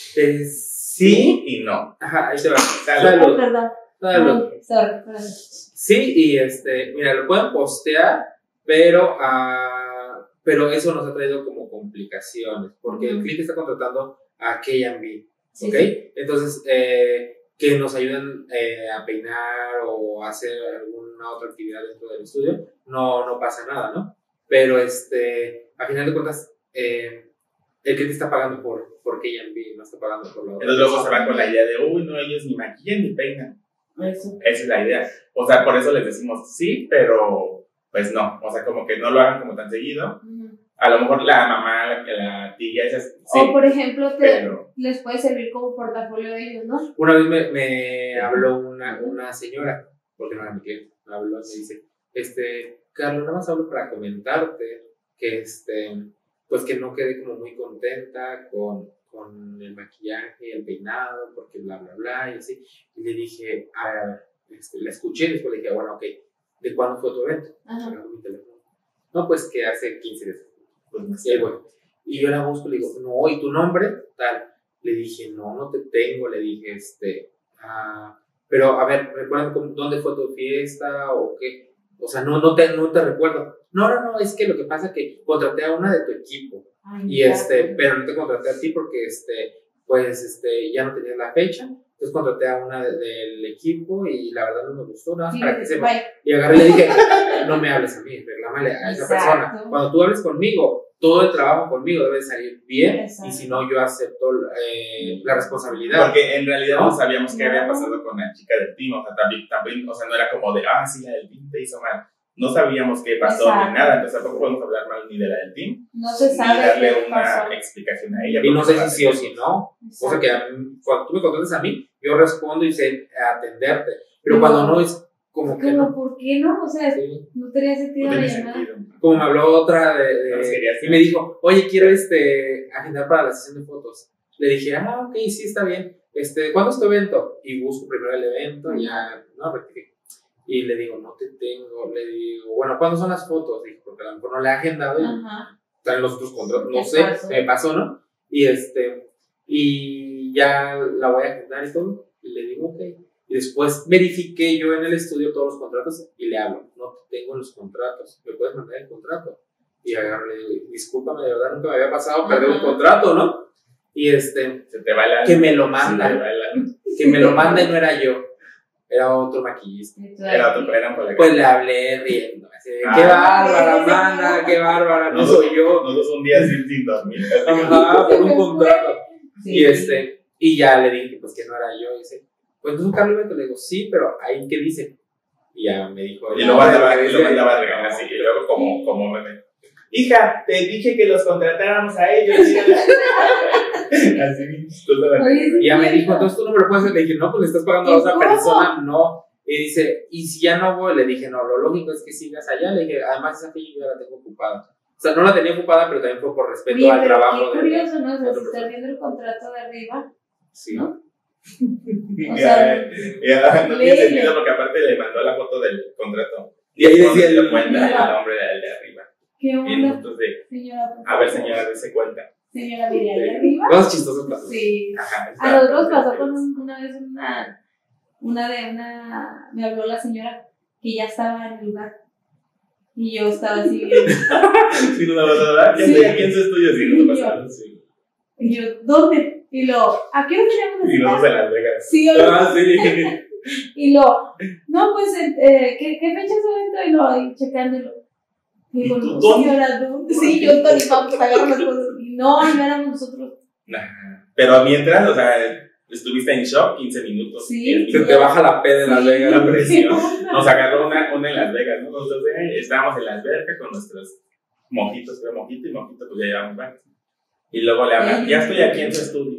Sí y no. Ajá, ahí se va. Salud. Perdón. Sí, y mira, lo pueden postear, pero eso nos ha traído como complicaciones, porque el cliente está contratando a K&B, ¿ok? Sí. Entonces, que nos ayuden a peinar o hacer alguna otra actividad dentro del estudio, no pasa nada, ¿no? Pero, a final de cuentas, el cliente está pagando por K&B, no está pagando por la otra. Entonces luego se van con la idea de, no, ellos ni maquillan ni peinan. Eso. Esa es la idea. O sea, por eso les decimos sí, pero pues no. O sea, como que no lo hagan como tan seguido. A lo mejor la mamá, la tía, esas sí. O por ejemplo, les puede servir como portafolio de ellos, ¿no? Una vez me habló una señora, porque no era mi cliente, me habló y me dice, Carlos, nada más hablo para comentarte que pues que no quedé como muy contenta con el maquillaje, el peinado, porque bla, bla, bla, y así. Y le dije, a ver, la escuché, y después le dije, bueno, ok, ¿de cuándo fue tu evento? Mi teléfono. No, pues que hace 15 días. Pues, y yo la busco, le digo, no, ¿y tu nombre? Tal. Le dije, no te tengo, le dije, pero a ver, ¿recuerdan dónde fue tu fiesta o qué? O sea, no te recuerdo. No, es que lo que pasa es que contraté a una de tu equipo. Ay, pero no te contraté a ti porque ya no tenía la fecha. Entonces contraté a una del equipo y la verdad no me gustó nada, para que sepa. Y agarré y le dije, no me hables a mí, reclámale a esa persona. Cuando tú hables conmigo, todo el trabajo conmigo debe salir bien. Exacto. Y si no, yo acepto la responsabilidad. Porque en realidad no sabíamos qué había pasado con la chica del team. O sea, también, o sea, no era como de, sí, la del team te hizo mal. No sabíamos qué pasó ni nada, entonces tampoco podemos hablar mal ni de la del team. No se sabe. Ni darle una explicación a ella. Y no sé si sí o si no. O sea, que cuando tú me contratas a mí, yo respondo y sé atenderte. Pero cuando no es como que. Pero ¿por qué no? O sea, sí. No tenía sentido la llamada. Como me habló otra y me dijo, oye, quiero agendar para la sesión de fotos. Le dije, ok, sí, está bien. ¿Cuándo es tu evento? Y busco primero el evento y ya, rectifico. Y le digo, no te tengo. Le digo, bueno, ¿cuándo son las fotos? Dijo, porque a lo mejor no le he agendado. Están los otros contratos, no sé, me pasó, ¿no? Y ya la voy a agendar y todo. Y le digo, ok. Y Y después verifiqué yo en el estudio todos los contratos y le hablo, no tengo los contratos, ¿me puedes mandar el contrato? Y agarro, le digo, discúlpame, de verdad nunca me había pasado perder un contrato, ¿no? Y se te va el que me lo manda, que me lo manda y no era yo, era otro maquillista. Era otro, pues le hablé riendo, así de, qué bárbara, mana, qué bárbara, no soy yo. Nosotros un día sin dormir. Ajá, por un contrato. Sí. Y ya le dije pues que no era yo, y dice, pues no es un Carlos Beto, le digo, sí, pero ahí qué dice. Y ya me dijo, y lo mandaba a regalar así, y luego como meme. Hija, te dije que los contratáramos a ellos. Así, y ya me dijo, entonces tú no me lo puedes hacer. Le dije, no, pues le estás pagando a otra persona, no. Y dice, y si ya no voy, le dije, no, lo lógico es que sigas allá. Le dije, además esa fecha yo ya la tengo ocupada. O sea, no la tenía ocupada, pero también fue por respeto al trabajo. Qué curioso, ¿no? O sea, si estás viendo el contrato de arriba, sí, ¿no? O sea, no tiene sentido porque aparte le mandó la foto del contrato. Y ahí decía el nombre de arriba. ¿Qué onda? Entonces, señora, a ver, señora, dése cuenta. Señora, mire ahí arriba. Cosas chistosas pasó. Sí. Ajá, A nosotros pasó con una vez me habló la señora que ya estaba en el lugar. Y yo estaba así bien. Sí, no, ¿verdad? Ya estoy aquí en su estudio, sí, no pasa. Sí. Y yo, ¿dónde? Y ¿a qué hora teníamos que y nosotros en Las Vegas. Sí, sí. Y no, pues, ¿qué fecha es evento? Y ahí checándolo. Y digo, no, señora, ¿dónde? Sí, yo, Tony, vamos a agarrar las cosas. Y no éramos nosotros. Pero mientras, o sea, estuviste en shock 15 minutos. Sí. Se te baja la P de Las Vegas. La presión. Nos agarró una en Las Vegas, ¿no? Entonces, estábamos en la alberca con nuestros mojitos, pero mojito y mojito, pues ya llevamos varios. Y luego le hablan, ya estoy aquí en su estudio.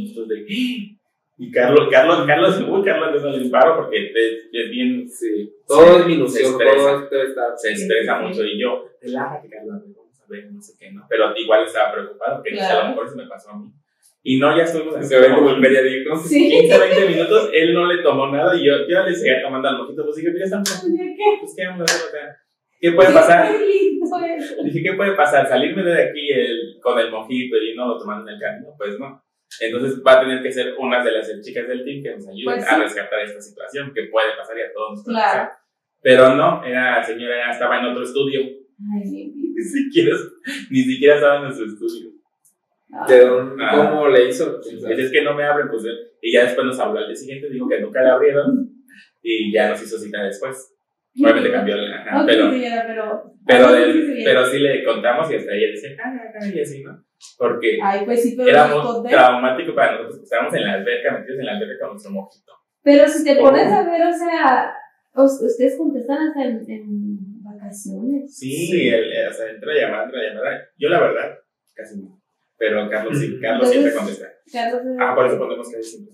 Y Carlos no le paro porque es bien. Sí, todo es minucioso, se estresa mucho. Y yo, relájate, Carlos, vamos a ver, no sé qué, ¿no? Pero igual estaba preocupado, que a lo mejor se me pasó a mí. Y no, ya estuvimos así. Se ve como el periódico. Sí. 15, 20 minutos, él no le tomó nada y yo le seguía tomando al mojito. Pues dije, mira, pues qué vamos a hacer, o sea, ¿qué puede pasar? Dije, ¿qué puede pasar? Salirme de aquí con el mojito y no lo tomando en el camino, pues no. Entonces va a tener que ser una de las chicas del team que nos ayuden pues a rescatar esta situación que puede pasar y a todos nos puede pasar. Claro. Pero no, la señora estaba en otro estudio. Ay, ni siquiera estaba en nuestro estudio. ¿Cómo le hizo? Es que no me abren, pues. Y ya después nos habló al día siguiente, dijo que nunca le abrieron y ya nos hizo cita después. Obviamente cambió la. Pero sí le contamos y hasta ella decía, y así, ¿no? Porque pues sí, era muy traumático para nosotros. Estábamos en la alberca, metidos en la alberca con nuestro mojito. Pero si te pones a ver, o sea, ustedes contestan hasta en vacaciones. Sí, o sea, entra llamada. Yo, la verdad, casi no. Pero Carlos sí, Carlos siempre contesta. Por eso ponemos que siempre.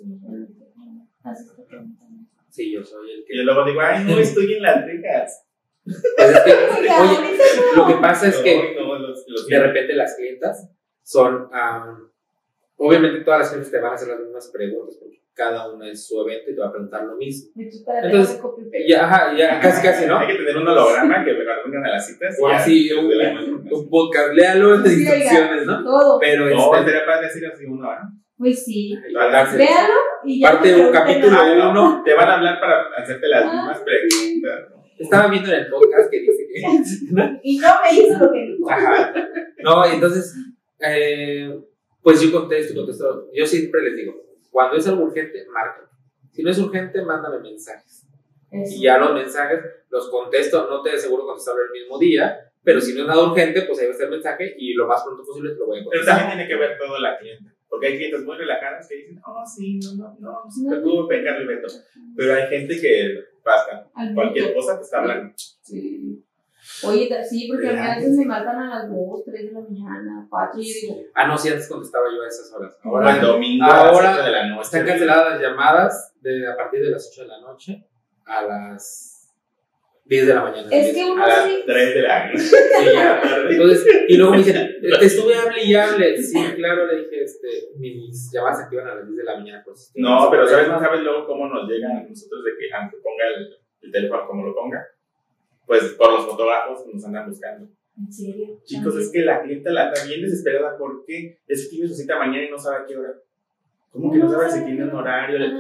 Sí, yo soy el que. Y yo luego digo, no estoy en Las Vegas. Pues es que, oye, lo que pasa es que de repente las clientas son, obviamente todas las clientes te van a hacer las mismas preguntas porque cada una es su evento y te va a preguntar lo mismo. Entonces, ya casi, ¿no? Hay que tener un holograma que vengan a las citas. O así, un podcast, léalo en instrucciones, ¿no? Todo. Pero sería para decir así uno, ¿no? Pues sí. Léalo y ya. Parte un capítulo 1. Te van a hablar para hacerte las mismas preguntas. Estaba viendo en el podcast que dice que. Y no me hizo lo que dijo. Ajá. No, entonces, pues yo contesto. Yo siempre les digo, cuando es algo urgente, marca. Si no es urgente, mándame mensajes. Y ya los mensajes los contesto, no te aseguro contestarlo el mismo día, pero si no es nada urgente, pues ahí va a estar el mensaje y lo más pronto posible te lo voy a contestar. Pero también tiene que ver todo la clienta. Porque hay clientes muy relajadas que dicen, sí, no se preocupe, Carlos Beto. Pero hay gente que basta, cualquier cosa te está hablando. Sí. Oye, sí, porque a veces me matan a las 2, 3 de la mañana, 4 y digo. No, sí, antes contestaba yo a esas horas. Ahora el domingo ahora a las 7 de la noche. Están canceladas las llamadas a partir de las 8 de la noche a las 10 de la mañana. Es que uno a las 3 de la noche. Entonces, y luego me dicen, te estuve hable y hable. Sí, claro, le dije, mis llamadas se activan a las 10 de la mañana. Pues, no, pero ¿sabes luego cómo nos llega a nosotros de que aunque ponga el teléfono como lo ponga? Pues por los fotógrafos nos andan buscando. ¿En serio? Chicos, es que la clienta la anda bien desesperada porque es que tiene su cita mañana y no sabe a qué hora. ¿Cómo que no sabe si tiene un horario?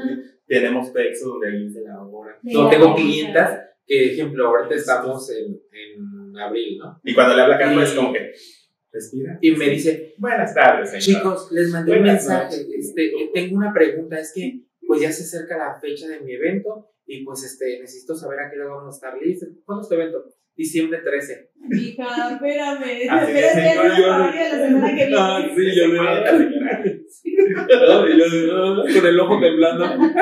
Tenemos Pexo donde ahí se la hora. Yo tengo clientas que, ejemplo, ahorita estamos en abril, ¿no? Y cuando le habla Carlos es como que respira. Y me dice, buenas tardes, señor. Chicos, les mandé un mensaje. Tengo una pregunta, es que pues ya se acerca la fecha de mi evento y pues necesito saber a qué hora vamos a estar listos. ¿Cuándo es tu evento? Diciembre 13. Hija, espérame. Espérate, la semana que viene. Sí, yo con el ojo temblando.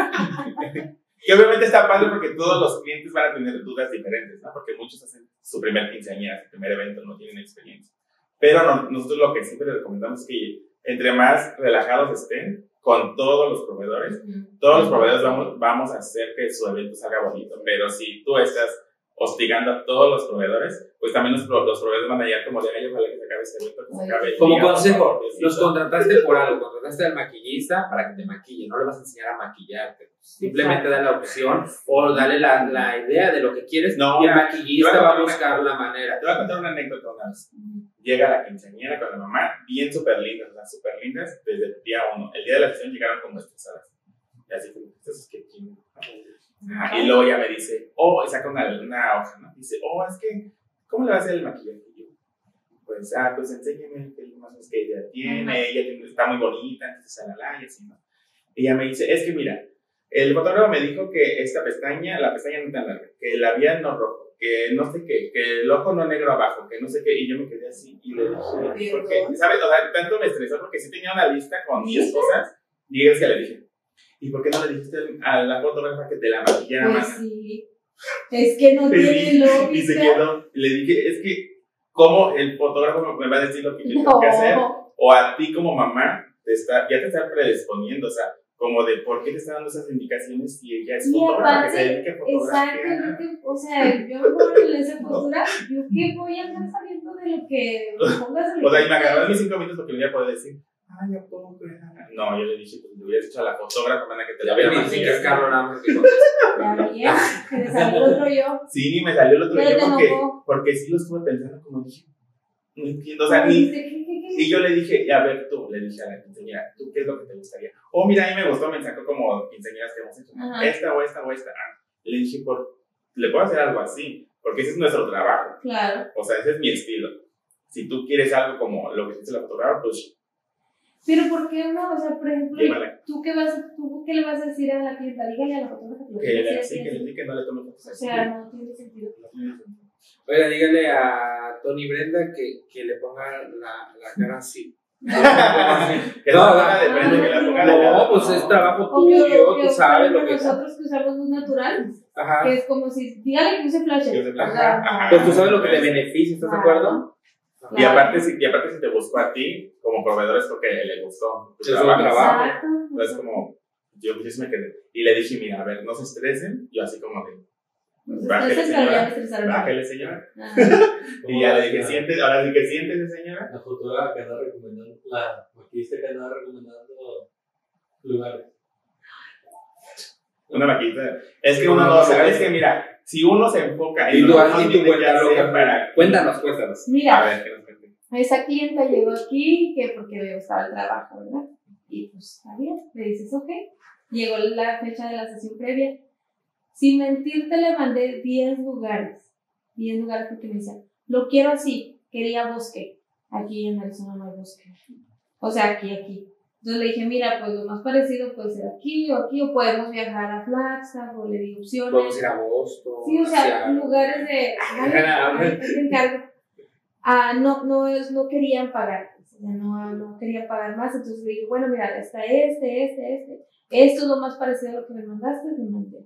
Y obviamente está padre porque todos los clientes van a tener dudas diferentes, ¿no? Porque muchos hacen su primer quinceañera, su primer evento, no tienen experiencia. Pero nosotros lo que siempre les recomendamos es que entre más relajados estén con todos los proveedores vamos a hacer que su evento salga bonito. Pero si tú estás hostigando a todos los proveedores, pues también los proveedores van a llegar como de ay, ojalá que se acabe este evento, que se acabe. Como consejo, los contrataste por algo, contrataste al maquillista para que te maquille, no le vas a enseñar a maquillarte, simplemente dale la opción o dale la idea de lo que quieres y el maquillista va a buscar la manera. Te voy a contar una anécdota una vez. Llega la quinceañera con la mamá, bien súper lindas, o sea, súper lindas desde el día 1. El día de la sesión llegaron como estresadas. Y así como, ¿esto qué chingo? Y luego ella me dice, saca una hoja, ¿no? Dice, es que, ¿cómo le va a hacer el maquillaje? Y yo, pues enséñeme qué más que ella tiene, ella está muy bonita, entonces y así, ¿no? Y ella me dice, es que mira, el fotógrafo me dijo que la pestaña no es tan larga, que el labial no rojo, que no sé qué, que el ojo no negro abajo, que no sé qué, y yo me quedé así, y le dije, porque, ¿sabes? O sea, tanto me estresó porque sí tenía una lista con 10 cosas, y es que le dije, ¿y por qué no le dijiste a la fotógrafa que te la maquillara más? Pues sí, es que no tiene lógica. Y se quedó, y le dije, es que, ¿cómo el fotógrafo me va a decir lo que yo tengo que hacer? O a ti como mamá, ya te está predisponiendo, o sea, como de por qué te está dando esas indicaciones si ella es fotógrafa, que se dedique a fotografía. Exacto, o sea, yo me pongo en esa postura, yo qué voy a estar sabiendo de lo que me pongas en el O sea, y me agarró mis 5 minutos porque le voy a poder decir, no puedo creer. No, yo le dije, pues le hubieras dicho a la fotógrafa, que te la voy a maquillar. Carlos, nada más que que le salió el otro yo. Sí, me salió el otro yo porque sí lo estuve pensando como dije, no entiendo, o sea, y yo le dije, a ver tú, le dije a la quinceañera, ¿tú qué es lo que te gustaría? Mira, a mí me gustó, me sacó como quinceañeras que hemos hecho, esta o esta o esta. Le dije, le puedo hacer algo así, porque ese es nuestro trabajo. Claro. O sea, ese es mi estilo. Si tú quieres algo como lo que dice la fotógrafa, pues. Pero ¿por qué no? O sea, por ejemplo, ¿tú qué le vas a decir a la clienta? Dígale a la fotógrafa que le diga que no le tome fotos. O sea, no tiene sentido. Oiga, dígale a Tony Brenda que le ponga la cara así. Que no, pues es trabajo tuyo, tú sabes lo que nosotros que usamos luz natural, ajá, que es como si, dígale que use flashes. Pues tú sabes lo que te beneficia, ¿estás de acuerdo? Y aparte si te buscó a ti como proveedor es porque le gustó tu trabajo. Entonces como yo me quedé y le dije, mira, a ver, no se estresen, yo así como de bájale señora. Y ya le dije, ahora sí que siéntese señora. La fotógrafa que anda recomendando, la maquillista que anda recomendando lugares. Una maquillista. Es que uno no sabe, es que mira, si uno se enfoca en Cuéntanos. Mira, a ver, esa clienta llegó aquí porque le gustaba el trabajo, ¿verdad? Y pues está bien, le dices ok. Llegó la fecha de la sesión previa. Sin mentirte, le mandé 10 lugares porque me decían, lo quiero así, quería bosque. Aquí en Arizona no hay bosque. O sea, aquí. Entonces le dije, mira, pues lo más parecido puede ser aquí, o podemos viajar a Flagstaff, o le di opciones. Podemos ir a Boston. Sí, o sea, lugares de... te encargo. No querían pagar, o sea, no querían pagar más, entonces le dije, bueno, mira, está esto es lo más parecido a lo que me mandaste, me mandé.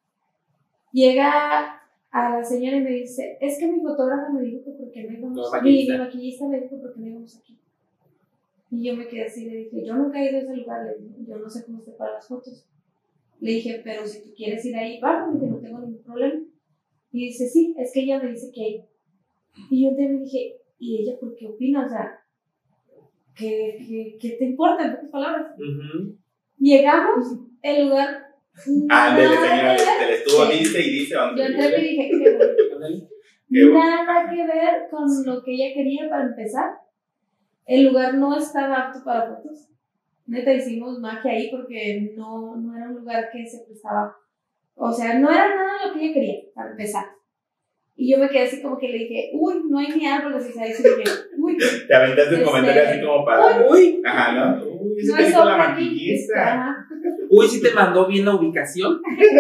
Llega a la señora y me dice, es que mi fotógrafa me dijo que porque no íbamos, mi maquillista me dijo porque no íbamos aquí. Y yo me quedé así, le dije, yo nunca he ido a ese lugar, le dije, yo no sé cómo está para las fotos. Le dije, pero si tú quieres ir ahí, vamos, no tengo ningún problema. Y dice, sí, es que ella me dice que hay. Y yo entonces me dije, ¿y ella por qué opina? O sea, ¿qué te importa en pocas palabras? Llegamos, el lugar... señora, te le estuvo dice y dice. Yo entré y dije, qué bueno. Nada que ver con lo que ella quería para empezar. El lugar no estaba apto para fotos. neta hicimos magia ahí porque no era un lugar que se prestaba, o sea, no era nada lo que ella quería, para empezar. Y yo me quedé así como que le dije, uy, no hay ni árboles, y se dije, uy. Te aventaste un comentario así como para, uy, ajá, ¿no? Uy, No te es dijo la obra maquillista. Uy, sí te mandó bien la ubicación.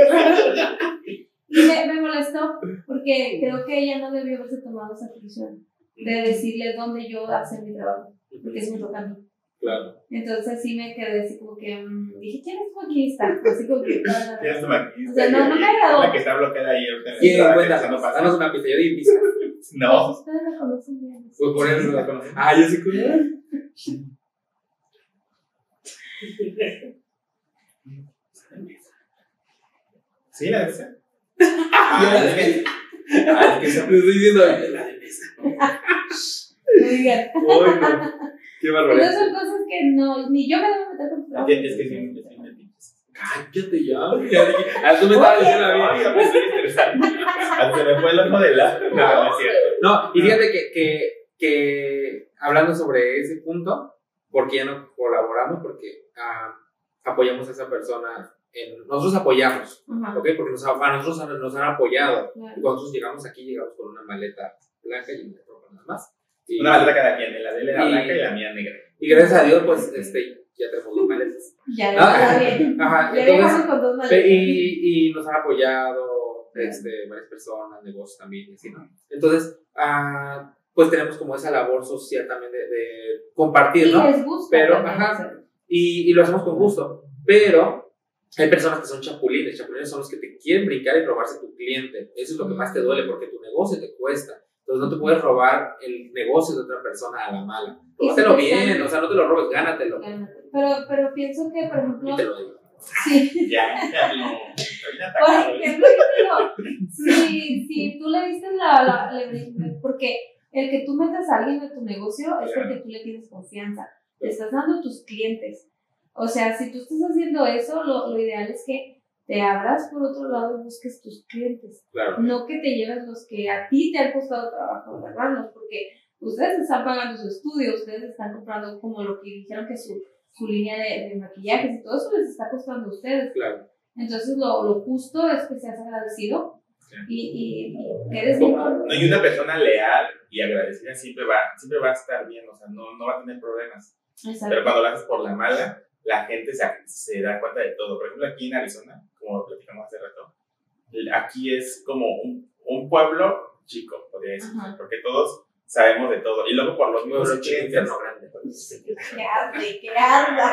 Y me molestó porque creo que ella no debió haberse tomado esa decisión de decirle dónde yo hacer mi trabajo, porque eso me toca a mí. Claro. Entonces sí me quedé así como que dije, ¿quién es tu maquillista? Así como que ¿Quién es tu maquillista? O sea, no me agradó. La que está bloqueada ahí ahorita. ¿Quién? Cuéntanos, danos una pista, yo di pista. No. Ustedes la conocen bien. Fue por eso la conocí. Ah, yo sí conozco. Sí, la de esa. Es que te estoy diciendo la de mesa. No digan. Uy, no. Qué barbaridad. Esas son cosas que no, ni yo me debo meter con tu trabajo. Es que sí, cállate ya. Tú me estabas diciendo a mí. me estoy interesando. Se me fue el ojo de la. No, es cierto. No, y fíjate que hablando sobre ese punto, porque ya no colaboramos, porque apoyamos a esa persona. Nosotros apoyamos, Ajá. ¿ok? Porque a nosotros nos han apoyado. Claro. Y cuando nosotros llegamos aquí, llegamos con una maleta blanca y una ropa nada más. Y, una maleta cada quien, la de él era blanca y la mía negra. Y gracias a Dios, pues, ya tenemos dos maletas. Ya está bien. Ajá, Ya entonces, viajamos con dos maletas. y nos han apoyado varias personas, negocios también, y así, ¿no? Entonces, pues tenemos como esa labor social también de compartir, ¿no? Y les gusta. Pero, y lo hacemos con gusto. Pero hay personas que son chapulines. Chapulines son los que te quieren brincar y robarse tu cliente. Eso es lo que más te duele, porque tu negocio te cuesta. Entonces no te puedes robar el negocio de otra persona a la mala. Róbatelo bien, o sea, no te lo robes, gánatelo. Pero pienso que, por ejemplo... Y te lo digo. Sí. Ya no. Por ejemplo, yo digo, si tú le diste porque el que tú metas a alguien de tu negocio es porque tú le tienes confianza. Le estás dando a tus clientes. O sea, si tú estás haciendo eso, lo ideal es que te abras por otro lado y busques tus clientes. Claro. No que te lleves los que a ti te han costado trabajo agarrarlos, porque ustedes están pagando su estudio, ustedes están comprando como lo que dijeron que su línea de maquillajes y todo eso les está costando a ustedes. Claro. Entonces lo justo es que seas agradecido y que eres bien. No hay una persona leal y agradecida siempre va a estar bien, o sea, no va a tener problemas. Exacto. Pero cuando lo haces por la mala, la gente se da cuenta de todo. Por ejemplo, aquí en Arizona, como platicamos hace rato, aquí es como un pueblo chico, podría decir, porque todos sabemos de todo. Y luego por los mismos clientes. Grande. ¿Qué arda?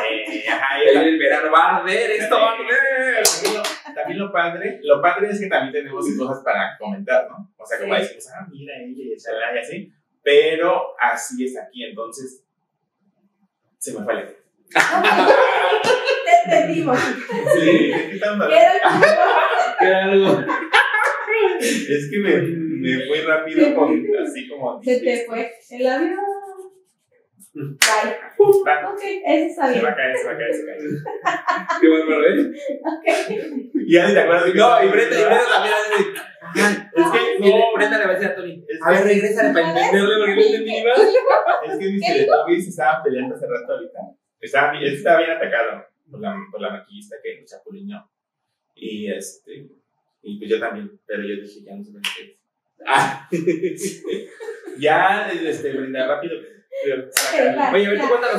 El verano va a arder, esto va a arder. También lo padre es que también tenemos cosas para comentar, ¿no? O sea, como decimos, mira, ella y así. Pero así es aquí, entonces se me fue el efecto. Te entendimos. Sí, ¿qué estamos Era algo. Es que me fui rápido así como. Se te fue el avión. Bye. Ok, eso está bien. Se va a caer. Qué bárbaro, ¿eh? Ok. Y ya ni te acuerdas de que. No, y Brenda también es que Brenda le va a decir a Tony, a ver, regrésale para entenderle lo que no entendí más. Es que mis Teletubbies estaban peleando hace rato ahorita. Estaba bien atacado por la maquillista que lo chapulineó. Y pues yo también, pero yo dije, ya no se me entiende. Ya, Brenda, rápido. Oye, a ver, tú cuéntanos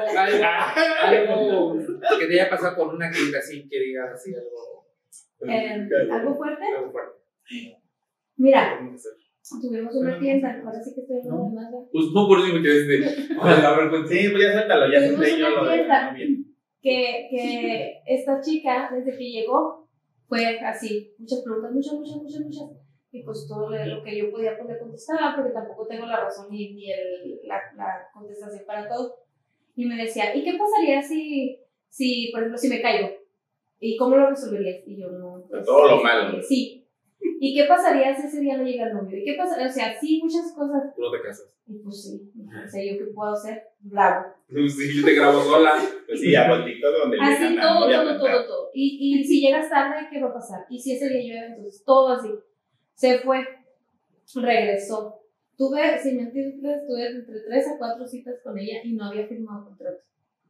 algo que te haya pasado con una clienta así, que digas así algo. ¿Algo fuerte? Algo fuerte. Mira, tuvimos una clienta, ahora sí que estoy hablando de más. Pues no, por eso me quedé a ver, cuéntame. Sí, pues ya suéltalo, ya Tuvimos senté yo lo de. una clienta que esta chica, desde que llegó, fue así, muchas preguntas, muchas. Y pues todo lo que yo podía pues le contestaba, porque tampoco tengo la razón ni la contestación para todo. Y me decía, ¿y qué pasaría si por ejemplo, si me caigo? ¿Y cómo lo resolverías? Y yo no. Pues, todo lo malo. Sí. ¿Y qué pasaría si ese día no llega el novio? ¿Y qué pasaría? O sea, sí, muchas cosas. Tú no te casas. Y pues sí. O sea, ¿yo qué puedo hacer? Bravo. Sí, yo te grabo sola. Pues sí, hago el TikTok donde así todo. Y si llegas tarde, ¿qué va a pasar? Y si ese día llueve, entonces todo así. Se fue, regresó. Tuve, sin mentirles, estuve entre 3 a 4 citas con ella y no había firmado contrato.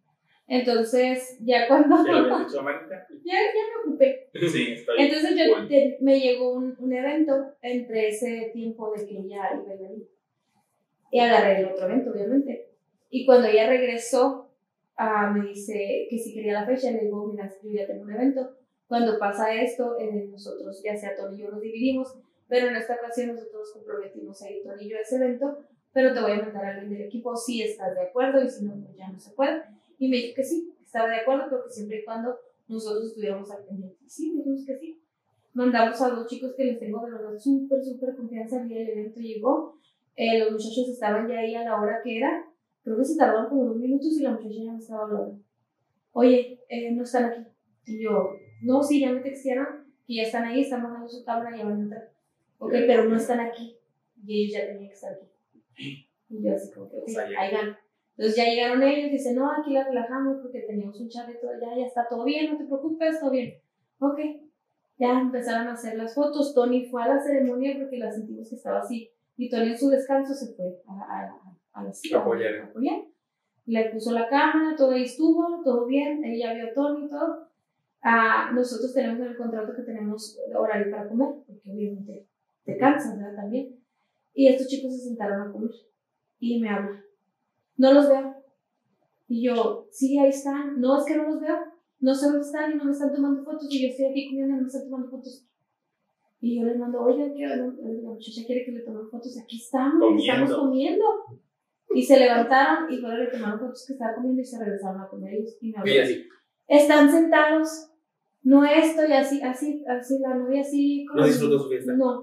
Entonces, ya cuando... ¿Ya lo habías hecho, Marita? Ya me ocupé. Sí, estoy. Entonces, me llegó un evento entre ese tiempo de que ella iba a venir. Y agarré el otro evento, obviamente. Y cuando ella regresó, me dice que si quería la fecha. Le digo, mira, yo ya tengo un evento. Cuando pasa esto, nosotros, ya sea Tony y yo, nos dividimos. Pero en esta ocasión nosotros nos comprometimos a ir Tony y yo a ese evento. Pero te voy a mandar a alguien del equipo si estás de acuerdo. Y si no, pues ya no se puede. Y me dijo que sí, estaba de acuerdo, pero que siempre y cuando nosotros estuviéramos al pendiente. Sí, dijimos que sí. Mandamos a 2 chicos que les tengo de verdad súper confianza. El día del evento llegó. Los muchachos estaban ya ahí a la hora que era. Creo que se tardaron como 2 minutos y la muchacha ya me estaba hablando. Oye, no están aquí. Y yo, no, sí, ya me textearon que ya están ahí, están bajando su cámara y ya van a entrar. Ok, pero no están aquí. Y ellos ya tenían que estar aquí. Y yo así como que, ok, ahí van. Entonces ya llegaron ellos, dicen, no, aquí la relajamos porque teníamos un chat y todo, ya está todo bien, no te preocupes, todo bien. Ok, ya empezaron a hacer las fotos. Tony fue a la ceremonia porque la sentimos que estaba así. Y Tony en su descanso se fue a apoyar. Le puso la cámara, todo ahí estuvo, todo bien, ella vio a Tony y todo. Nosotros tenemos en el contrato que tenemos horario para comer, porque obviamente te cansas, ¿verdad? También. Y estos chicos se sentaron a comer y me hablan. No los veo. Y yo, sí, ahí están. No, es que no los veo. No sé dónde están y no me están tomando fotos. Y yo estoy aquí comiendo y no me están tomando fotos. Y yo les mando, oye, la muchacha quiere que le tomen fotos. Aquí estamos comiendo. Y se levantaron y fueron, le tomaron fotos que estaba comiendo y se regresaron a comer ellos. Y me hablaron. Están sentados. No esto y así, la novia así. ¿No disfrutó su fiesta? No.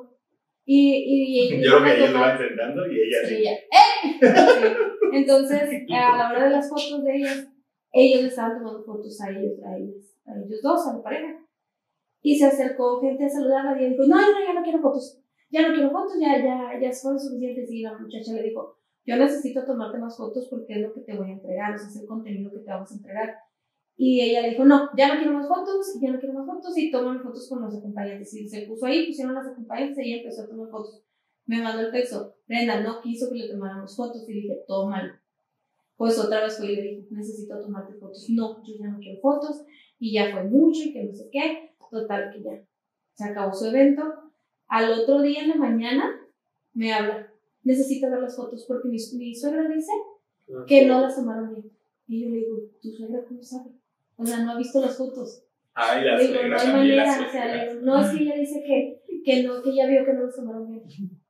Y yo creo que ellos van sentando y ella sí. Sí. Entonces, a la hora de las fotos de ellos le estaban tomando fotos a ellos dos, a la pareja. Y se acercó gente a saludarla y dijo, no, ya no quiero fotos, ya fueron suficientes. Y la muchacha le dijo, yo necesito tomarte más fotos porque es lo que te voy a entregar, o sea, es el contenido que te vamos a entregar. Y ella le dijo, no, ya no quiero más fotos, y toman fotos con los acompañantes. Y se puso ahí, pusieron las acompañantes y ella empezó a tomar fotos. Me mandó el texto, Brenda no quiso que le tomáramos fotos, y le dije, tómalo. Pues otra vez fue y le dije, necesito tomarte fotos. No, yo ya no quiero fotos, y ya fue mucho, y que no sé qué. Total, que ya se acabó su evento. Al otro día en la mañana me habla, necesito ver las fotos porque mi suegra dice que no las tomaron bien. Y yo le digo, ¿tu suegra cómo sabe? O sea, no ha visto las fotos. Ay, la digo, suegra no hay manera, o sea, no, es que ella dice que no, que ella vio que no las tomaron bien.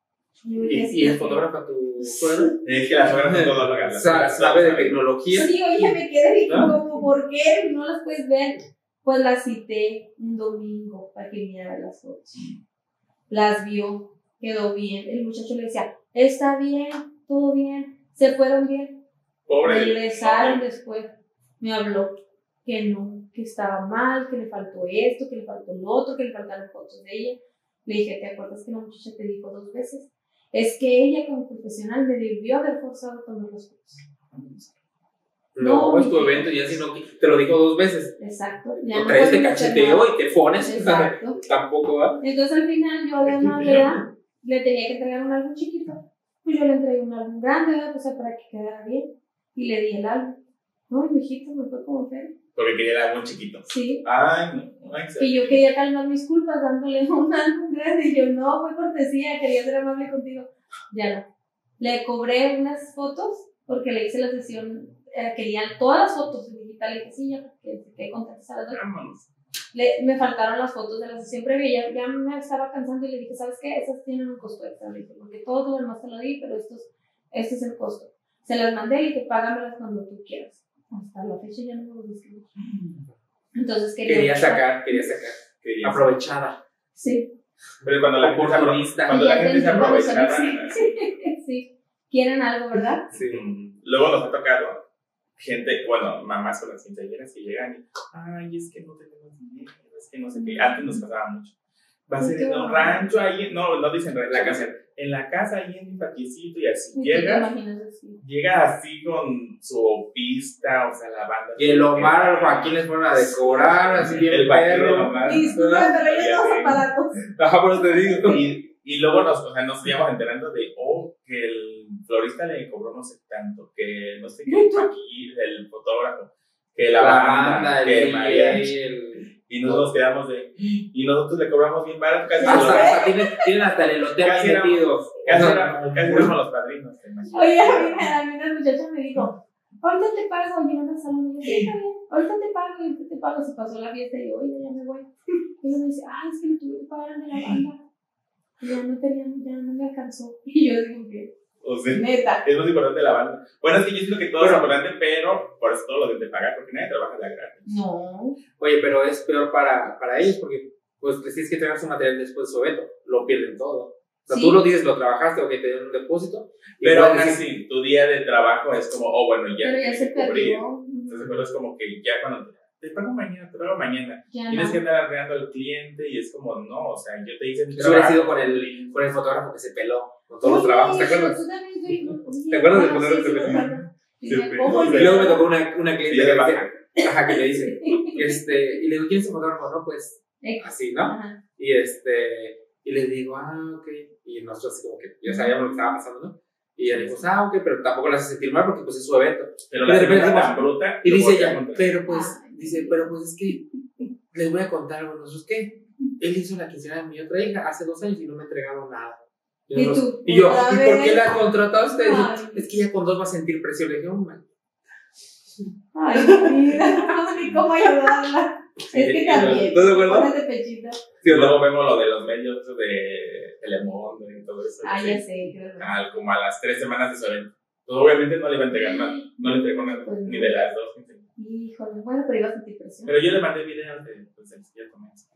¿Y el fotógrafo tu suegra? Es que la suegra no todo lo sabe de tecnología. Sí, oye, me quedé como, ¿por qué no las puedes ver? Pues las cité un domingo para que viniera las fotos. Las vio, quedó bien. El muchacho le decía, está bien, todo bien, se fueron bien. Pobre. Regresaron después, me habló que no, que estaba mal, que le faltó esto, que le faltó lo otro, que le faltaron fotos de ella. Le dije, ¿te acuerdas que la muchacha te dijo 2 veces? Es que ella como profesional me debió haber forzado a tomar las fotos. No, es tu evento y así no, te lo digo 2 veces. Exacto. Ya no traes de cacheteo y te pones. Exacto. Tampoco va. Entonces al final yo de amabilidad le tenía que entregar un álbum chiquito. Pues yo le entregué un álbum grande, o sea, para que quedara bien. Y le di el álbum. No, mi hijito me fue como feo. Porque quería el álbum chiquito. Sí. Ay, no. Y yo quería calmar mis culpas dándole un álbum grande. Y yo, no, fue cortesía, quería ser amable contigo. Ya no. Le cobré unas fotos porque le hice la sesión. Querían todas las fotos en digital. Y dije, sí, ya, porque contactos a las dos. Me faltaron las fotos de la sesión previa. Ya me estaba cansando y le dije, ¿sabes qué? Esas tienen un costo extra. Le dije, porque todo lo demás te lo di, pero este es el costo. Se las mandé y dije, págamelas cuando tú quieras. Hasta la fecha ya no me lo dije. Entonces quería sacar. Aprovechada. Sí. Pero cuando la gente se aprovecha. Sí. Quieren algo, ¿verdad? Sí. Luego nos ha tocado gente, bueno, mamás con las quinceañeras que llegan y, ay, es que no tenemos dinero, es que no sé qué. Antes nos pasaba mucho. Va a ser en un rancho ahí, no dicen rancho, en la casa ahí en mi patiecito y así. Llega así con su pista, o sea, la banda. Y el Omar al Joaquín les fueron a decorar, así bien el perro. Disculpa, pero yo no aparatos. Pero te digo. Y luego nos íbamos enterando de, que el florista le cobró no sé tanto, que no sé qué, aquí el fotógrafo, que la banda, que el mariachi. Y nosotros no. nos quedamos de. Y nosotros le cobramos bien barato, casi. Tienen hasta el elote metidos. Casi éramos los padrinos. Oye, a mí una muchacha me dijo: ahorita te pago, llegando al salón. Y yo, sí, está bien, ahorita te pago. Se pasó la fiesta y yo, oye, ya me voy. Y ella me dice: es que le tuve que pagar al de la banda. Y ya no me alcanzó. Y yo digo que. O sea, neta. Es más importante la banda. Bueno, es que yo siento que todo es importante, pero por eso todo lo deben de pagar, porque nadie trabaja de la gratis. No. Oye, pero es peor para ellos, porque pues les tienes que entregar su material después de su evento. Lo pierden todo. O sea, tú lo dices, lo trabajaste o que te den un depósito. Pero aún así, tu día de trabajo es como, bueno, ya. Pero ya se perdió. Entonces, es como que ya cuando te pago mañana. Ya tienes no. que andar arreglando al cliente y es como, no, o sea, yo te hice mi trabajo. Eso hubiera sido con el fotógrafo que se peló con todos los trabajos, ¿te acuerdas? ¿Te acuerdas del fotógrafo que se peló? Y luego me tocó una cliente que me dice, y le digo, ¿quién es el fotógrafo? No, pues, así, ¿no? Ajá. Y le digo, ok. Y nosotros así como que ya sabíamos lo que estaba pasando, ¿no? Y ella dijo, ok, pero tampoco la hace sentir mal porque pues es su evento. Pero de repente tan bruta. Y dice ella, pero pues es que les voy a contar algo. Nosotros, ¿qué? Él hizo la quincena de mi otra hija hace 2 años y no me ha entregado nada. ¿Y tú? ¿Y yo? ¿Y por qué la contrataste? Es que ella con 2 va a sentir presión. Le dije, man. Ay, mira, no sé ni cómo ayudarla. Es que también. ¿Estás de acuerdo? Póngate pechito. Sí, luego vemos lo de los medios de Telemundo y todo eso. Ya sé, creo. Como a las 3 semanas de su evento. Pues obviamente no le iba a entregar nada. No le entregó nada. Pues ni de las 2. Híjole, bueno, pero iba a sentir presión. Pero yo le mandé videos de pues el día comienza.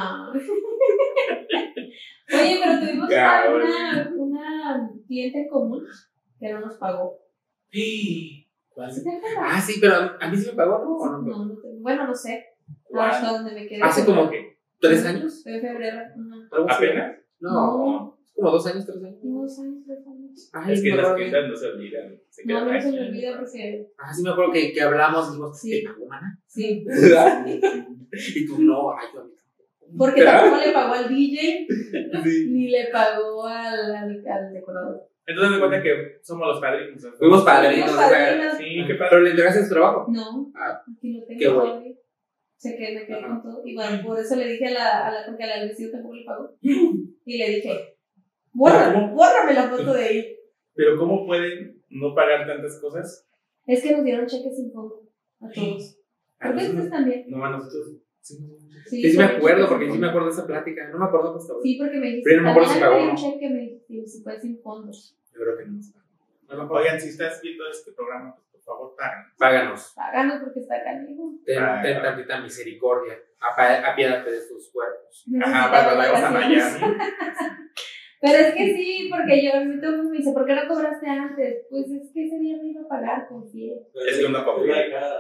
Oye, pero tuvimos una cliente en común que no nos pagó. ¿Cuál? Sí, pero a mí sí me pagó, ¿no? No, bueno, no sé. Hasta donde me quedé. ¿Hace como que 3 años? Fue en febrero. ¿Apenas? No. ¿Como 2 años, 3 años? 2 años, 3 años. Es que las clientas no se olvidan. No se me olvida porque. Sí me acuerdo que hablamos. Sí. ¿Te pagó, mana? Sí. Y tú no, yo a mí tampoco. Porque tampoco le pagó al DJ, ni le pagó al decorador. Entonces me cuenta que somos los padrinos. Fuimos padrinos. Sí, qué padre. ¿Pero le entregaste su trabajo? No, aquí lo tengo. Qué bueno. Se me quedé con todo. Y bueno, por eso le dije porque al vestido tampoco le pagó. Y le dije, bórrame la foto de ahí. Pero ¿cómo pueden no pagar tantas cosas? Es que nos dieron cheques sin fondo a todos. ¿Por qué ustedes también? No, a nosotros. Sí me acuerdo, porque sí me acuerdo de esa plática. No me acuerdo hasta ahora. Sí, porque me dijiste, pero no me acuerdo si pagó. un cheque, me dijiste, si fue sin fondos. Yo creo que no. Oigan, si estás viendo este programa, pues por favor, páganos. Páganos porque está canijo. Ten tantita misericordia. Apiádate de sus cuerpos. Para vayamos a Miami. Pero es que sí, porque todo el mundo me dice, ¿por qué no cobraste antes? Pues es que ese día me iba a pagar, confié. Es que una confía.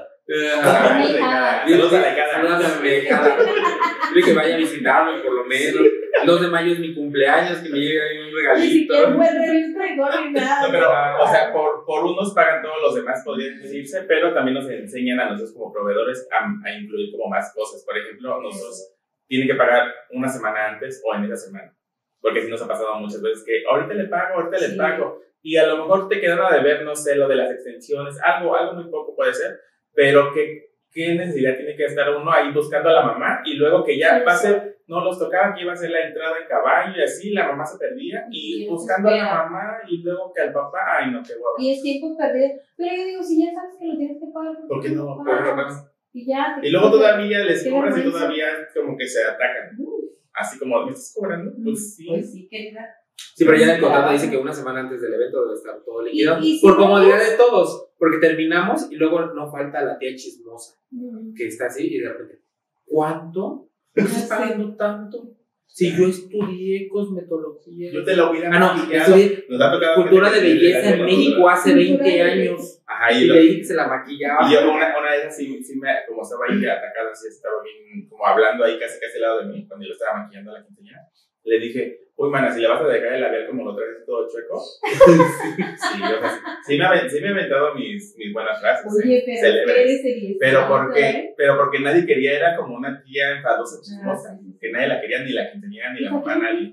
Saludos a la casa. Dile que vaya a visitarme por lo menos. El 2 de mayo es mi cumpleaños, que me llegue ahí un regalito. Ni buen revista ni nada. No, pero, o sea, por unos pagan todos los demás, podrían decirse, pero también nos enseñan a nosotros como proveedores a incluir como más cosas. Por ejemplo, nosotros tienen que pagar una semana antes o en esa semana. Porque sí nos ha pasado muchas veces que ahorita le pago. Y a lo mejor te quedaron a deber, no sé, lo de las extensiones, algo muy poco puede ser, pero ¿qué necesidad tiene que estar uno ahí buscando a la mamá? Y luego que ya va a ser, no los tocaba, que iba a ser la entrada en caballo y así, la mamá se perdía, y buscando a la mamá y luego que al papá, no, qué guapo. Y es tiempo perdido. Pero yo digo, si ya sabes que lo tienes que pagar, ¿por qué no? Y luego todavía les cobras y todavía como que se atacan. Así como, ¿me estás cobrando? Pues sí. Pues sí, querida. Sí, pero ya en el contrato dice que una semana antes del evento debe estar todo liquidado. Por comodidad de todos. Porque terminamos y luego no falta la tía chismosa. Que está así y de repente, ¿cuánto? ¿Estás pagando tanto? Si yo estudié cosmetología. Yo te lo hubiera estudié cultura de belleza en México hace 20 años. Y le dije que se la maquillaba. Y yo una vez así, como estaba ahí atacada, así estaba bien, como hablando ahí casi al lado de mí, cuando yo estaba maquillando a la quinceañera, le dije, uy, mana, si le vas a dejar el labial como lo traes todo chueco. Sí me he inventado mis buenas frases. Oye, pero porque nadie quería, era como una tía enfadosa, chismosa, que nadie la quería, ni la quinceañera, ni la mamá, nadie.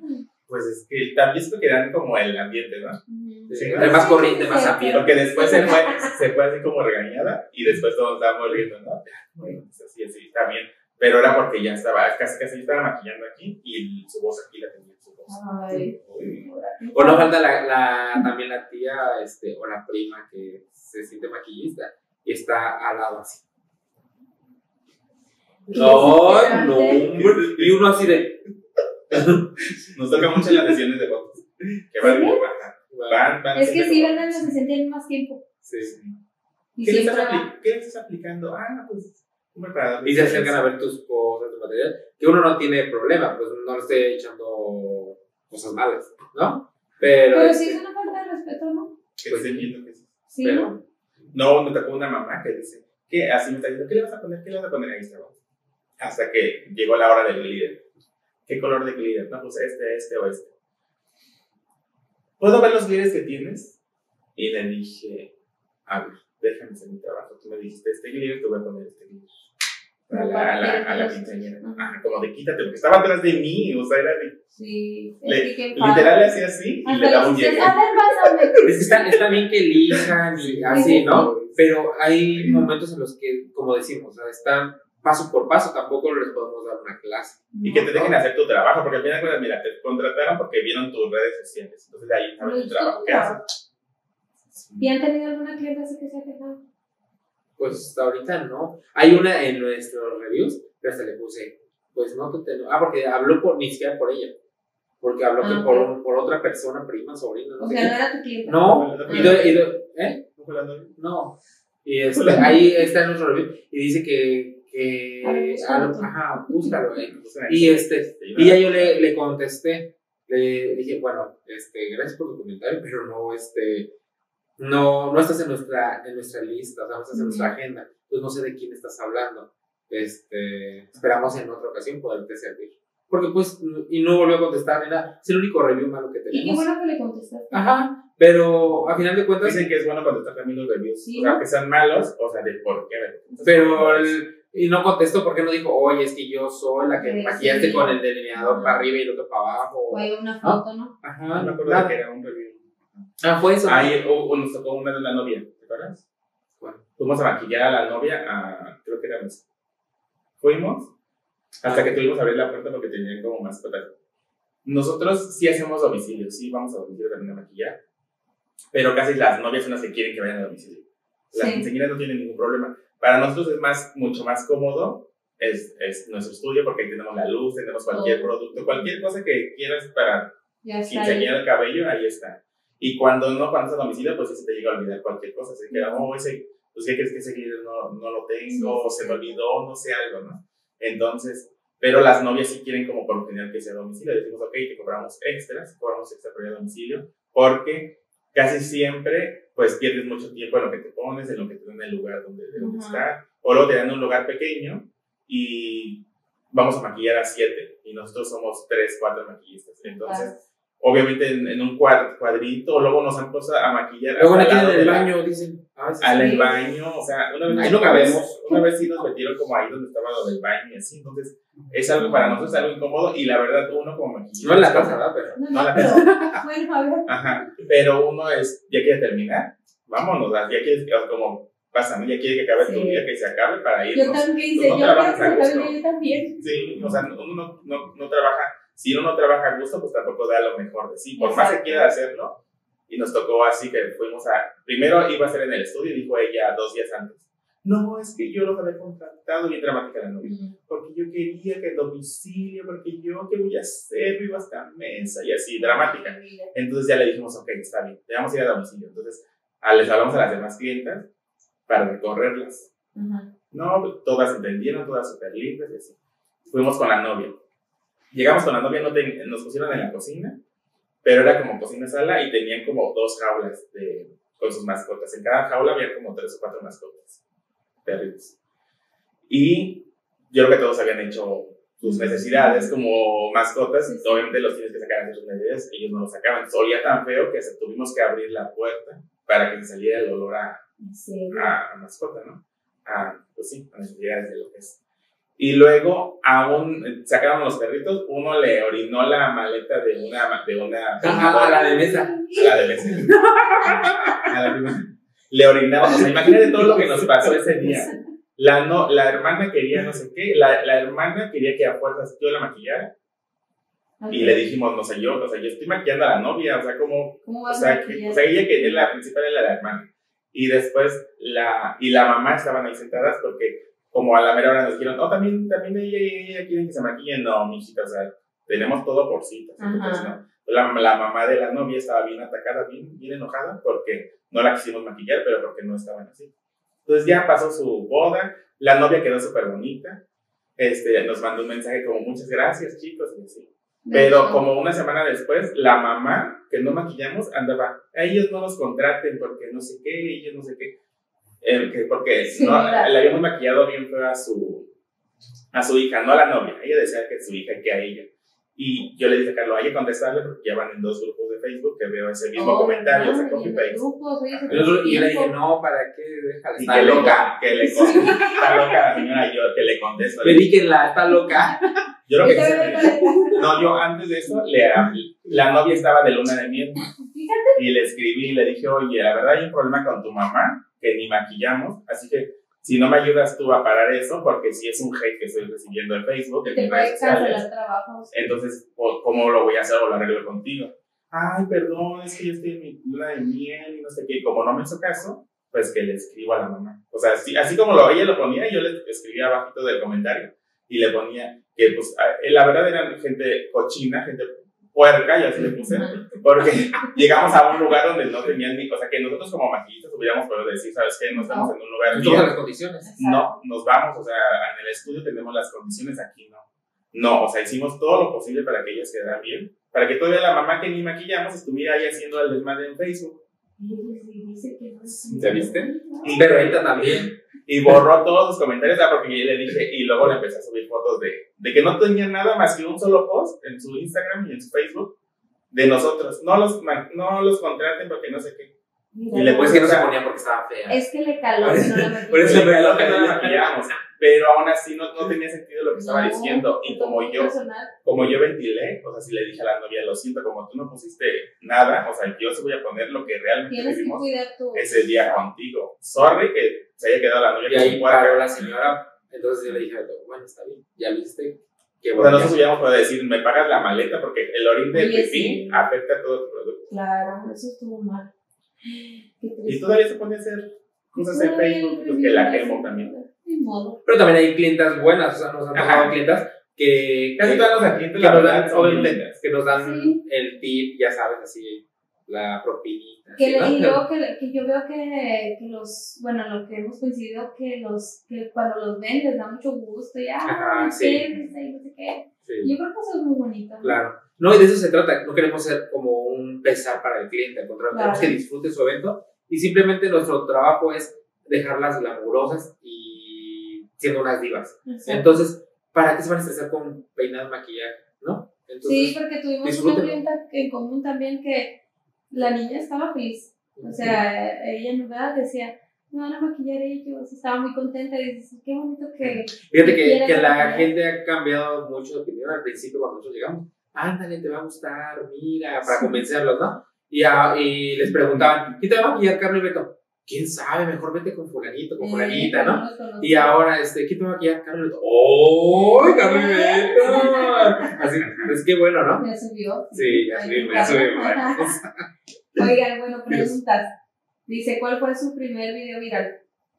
Pues es que también es que dan como el ambiente, ¿no? Sí, ¿no? Más corriente, más ambiente. Porque después se fue así como regañada y después todos estábamos riendo, ¿no? Bueno, pues así, también. Pero era porque ya estaba, casi estaba maquillando aquí y su voz aquí la tenía. Ay. O no falta también la tía o la prima que se siente maquillista y está al lado así. No, y uno así de. Nos toca mucho en las sesiones de fotos. Que van. Es que sí, van se sienten más tiempo. Sí. ¿Qué le estás aplicando? Pues un preparador. Y se acercan a ver tus cosas, tu material. Que uno no tiene problema, pues no le esté echando cosas malas, ¿no? Pero sí es una falta de respeto, ¿no? Que pues, estén viendo que sí. Sí. Pero, no, me tocó una mamá que dice, que así me está diciendo, ¿qué le vas a poner? ¿Qué le vas a poner ahí? Hasta que llegó la hora del glitter. ¿Qué color de glitter? No, pues este o este. ¿Puedo ver los glitters que tienes? Y le dije, a ver, déjame hacer mi trabajo. Tú me dijiste este glitter, te voy a poner este glitter. A la quinceañera. Ajá, como de quítate, porque estaba atrás de mí, o sea, era de. Sí, literal le hacía así y le daba un llegue. Está bien que elijan y así, ¿no? Pero hay momentos en los que, como decimos, están paso por paso, tampoco les podemos dar una clase. Y que te dejen hacer tu trabajo, porque al final de cuentas, mira, te contrataron porque vieron tus redes sociales, entonces de ahí estaba tu trabajo que haces. ¿Y han tenido alguna cliente así que se ha quejado? Pues hasta ahorita no. Hay una en nuestros reviews, pero hasta le puse, pues no, porque habló ni siquiera por ella. Porque habló por otra persona, prima, sobrina, no sé. O sea, no era tu cliente. No, ¿eh? No. Y ahí está en nuestro review y dice que búscalo, Y ya yo le contesté, le dije, bueno, gracias por tu comentario, pero no estás en nuestra lista, o sea, no estás en nuestra agenda, pues no sé de quién estás hablando. Esperamos en otra ocasión poderte servir. Porque pues, y no volvió a contestar ni nada, es el único review malo que tenemos. Y qué bueno que le contestaste. Ajá, pero a final de cuentas. Dicen que es bueno contestar también los reviews, sí, o sea, que sean malos, o sea, de por qué. Pero y no contestó porque no dijo, oye, es que yo soy la que maquillaste con el delineador para arriba y el otro para abajo. O hay una foto, ¿no? Ajá, no me acuerdo que era un review. Fue eso. Ahí nos tocó una de la novia, ¿te acuerdas? Bueno. Fuimos a maquillar a la novia, creo que era Mesa. Fuimos hasta que tuvimos que abrir la puerta porque tenían como mascota. Nosotros sí hacemos domicilio, sí vamos a domicilio también a maquillar, pero casi las novias son las que quieren que vayan a domicilio. Las quinceañeras no tienen ningún problema. Para nosotros es mucho más cómodo es nuestro estudio porque ahí tenemos la luz, tenemos cualquier producto, cualquier cosa que quieras para quinceañera el cabello, ahí está. Y cuando es a domicilio, pues se te llega a olvidar cualquier cosa. Se queda, pues ¿qué crees que ese glitter no lo tengo? Se me olvidó, no sé, algo, ¿no? Entonces, pero las novias sí quieren como por general que sea a domicilio. Decimos, ok, te cobramos extra por ir a domicilio, porque casi siempre, pues pierdes mucho tiempo en lo que te pones, en lo que te dan el lugar donde debes estar, o luego te dan un lugar pequeño y vamos a maquillar a 7 y nosotros somos 3, 4 maquillistas. Entonces, obviamente en un cuadrito, luego nos han puesto a maquillar. Luego le tienen el baño, dicen. Al baño, o sea, una vez sí nos metieron como ahí donde estaba lo del baño y así, entonces es algo para nosotros, es algo incómodo y la verdad uno como maquillista. No en la casa, ¿verdad? Pero, no en la casa. Bueno, a ver. Ajá, pero uno ya quiere terminar, vámonos, ya quiere, como pasa, ¿no? Ya quiere que acabe tu día, que se acabe para irnos. Yo también, yo también. Sí, o sea, uno no trabaja. Si uno no trabaja a gusto, pues tampoco da lo mejor de sí. Por más que quiera hacerlo, y nos tocó así que fuimos primero iba a ser en el estudio y dijo ella 2 días antes, no, es que yo los había contratado, bien dramática la novia, porque yo quería que el domicilio, porque yo, ¿qué voy a hacer? Vivo hasta mesa, y así, dramática. Entonces ya le dijimos, ok, está bien, te vamos a ir a domicilio. Entonces les hablamos a las demás clientas para recorrerlas. No, todas entendieron, todas súper libres y así. Fuimos con la novia. Llegamos con la novia, nos pusieron en la cocina, pero era como cocina-sala y tenían como 2 jaulas con sus mascotas. En cada jaula había como 3 o 4 mascotas, perritos. Y yo creo que todos habían hecho sus necesidades como mascotas, y obviamente los tienes que sacar a hacer sus necesidades, ellos no lo sacaban. Entonces, olía tan feo que tuvimos que abrir la puerta para que se saliera el olor a mascota, ¿no? Pues sí, a necesidades de lo que es. Y luego aún sacaron los perritos, uno le orinó la maleta de una a la de mesa. A la de mesa. A la primera. Le orinaba, o sea, imagínate todo lo que nos pasó ese día. La hermana quería no sé qué, la hermana quería que a fuerzas yo la maquillara. Okay. Y le dijimos, no sé, yo estoy maquillando a la novia, o sea, ¿cómo vas a maquillar? O sea, ella que es la principal, es la hermana. Y después la mamá estaban ahí sentadas porque como a la mera hora nos dijeron, también ella quieren que se maquillen. No, mijita, o sea, tenemos todo por citas. Entonces, no. La mamá de la novia estaba bien atacada, bien enojada, porque no la quisimos maquillar, pero porque no estaban así. Entonces ya pasó su boda, la novia quedó súper bonita, nos mandó un mensaje como, muchas gracias, chicos, y así. Pero como una semana después, la mamá, que no maquillamos, andaba, a ellos no los contraten porque no sé qué, ellos no sé qué. Porque sí, no, le habíamos maquillado bien feo a su hija, no a la novia. Ella decía que su hija, que a ella. Y yo le dije a Carlos, hay que contestarle porque ya van en 2 grupos de Facebook que veo ese mismo comentario, ese copy-paste. Y yo le dije, no, ¿para qué? Déjala, está loca. Está loca la señora, yo que le contesto. Le dije, está loca. Yo lo que hice, yo antes de eso, la novia estaba de luna de miel. Y le escribí y le dije, oye, la verdad hay un problema con tu mamá, que ni maquillamos, así que si no me ayudas tú a parar eso, porque si es un hate que estoy recibiendo en Facebook, en mis redes sociales, entonces, ¿cómo lo voy a hacer o lo arreglo contigo? Ay, perdón, es que yo estoy en mi luna de miel y no sé qué, y como no me hizo caso, pues que le escribo a la mamá. O sea, así como ella lo ponía, yo le escribía abajito del comentario y le ponía que, pues, la verdad eran gente cochina, gente puerca, y así le puse, porque llegamos a un lugar donde no tenían ni, o sea, que nosotros como maquillistas hubiéramos podido decir, ¿sabes qué? No estamos en un lugar bien. Todas las condiciones. No, nos vamos, o sea, en el estudio tenemos las condiciones, aquí no. No, o sea, hicimos todo lo posible para que ellas quedaran bien, para que todavía la mamá que ni maquillamos estuviera ahí haciendo el desmadre en Facebook. ¿Ya viste? Pero ahorita también. Y borró todos sus comentarios, porque yo le dije, y luego le empecé a subir fotos de que no tenía nada más que un solo post en su Instagram y en su Facebook de nosotros. No los contraten porque no sé qué. Y después que no se ponía porque estaba fea. Es que le caló, por eso le caló que no la maquillamos. Pero aún así no tenía sentido lo que estaba diciendo. Y como yo ventilé, o sea, si le dije a la novia, lo siento, como tú no pusiste nada, o sea, yo se voy a poner lo que realmente vivimos ese día contigo. Sorry que se haya quedado la novia. Y ahí paró la señora, entonces yo le dije, bueno, está bien, ya viste. O sea, nosotros hubiéramos podido decir, me pagas la maleta porque el orín del pipí afecta a todo tu producto. Claro, eso estuvo mal. Y todavía se pone a hacer cosas en Facebook, pues que la quemo también. Pero también hay clientas buenas, o sea, nos han tocado clientas que casi todas las clientes que nos dan el tip, ya sabes, así la propinita. Que yo veo que los, bueno, lo que hemos coincidido que cuando los ven les da mucho gusto y no sé qué. Sí. Yo creo que eso es muy bonito. Claro. No, y de eso se trata, no queremos ser como un pesar para el cliente, al contrario, queremos que disfrute su evento y simplemente nuestro trabajo es dejarlas glamurosas y siendo unas divas. Exacto. Entonces, ¿para qué se van a estresar con peinado, maquillaje? ¿No? Entonces, sí, porque tuvimos una clienta en común también que la niña estaba feliz. O sea, ella en verdad decía, me van a maquillar ellos, estaba muy contenta y dices, qué bonito que... Fíjate que la gente ha cambiado mucho de opinión al principio cuando nosotros llegamos. Ándale, te va a gustar, mira, para convencerlos, ¿no? Y les preguntaban, ¿quién te va a maquillar, Carlos y Beto? ¿Quién sabe? Mejor vete con fulanito, con fulanita, ¿no? Y ahora, ¿quién te va a maquillar, Carlos y Beto? ¡Oh, Carlos y Beto! Así, pues qué bueno, ¿no? Ya subió. Sí, ya subimos. Oigan, bueno, preguntas. Dice, ¿cuál fue su primer video viral?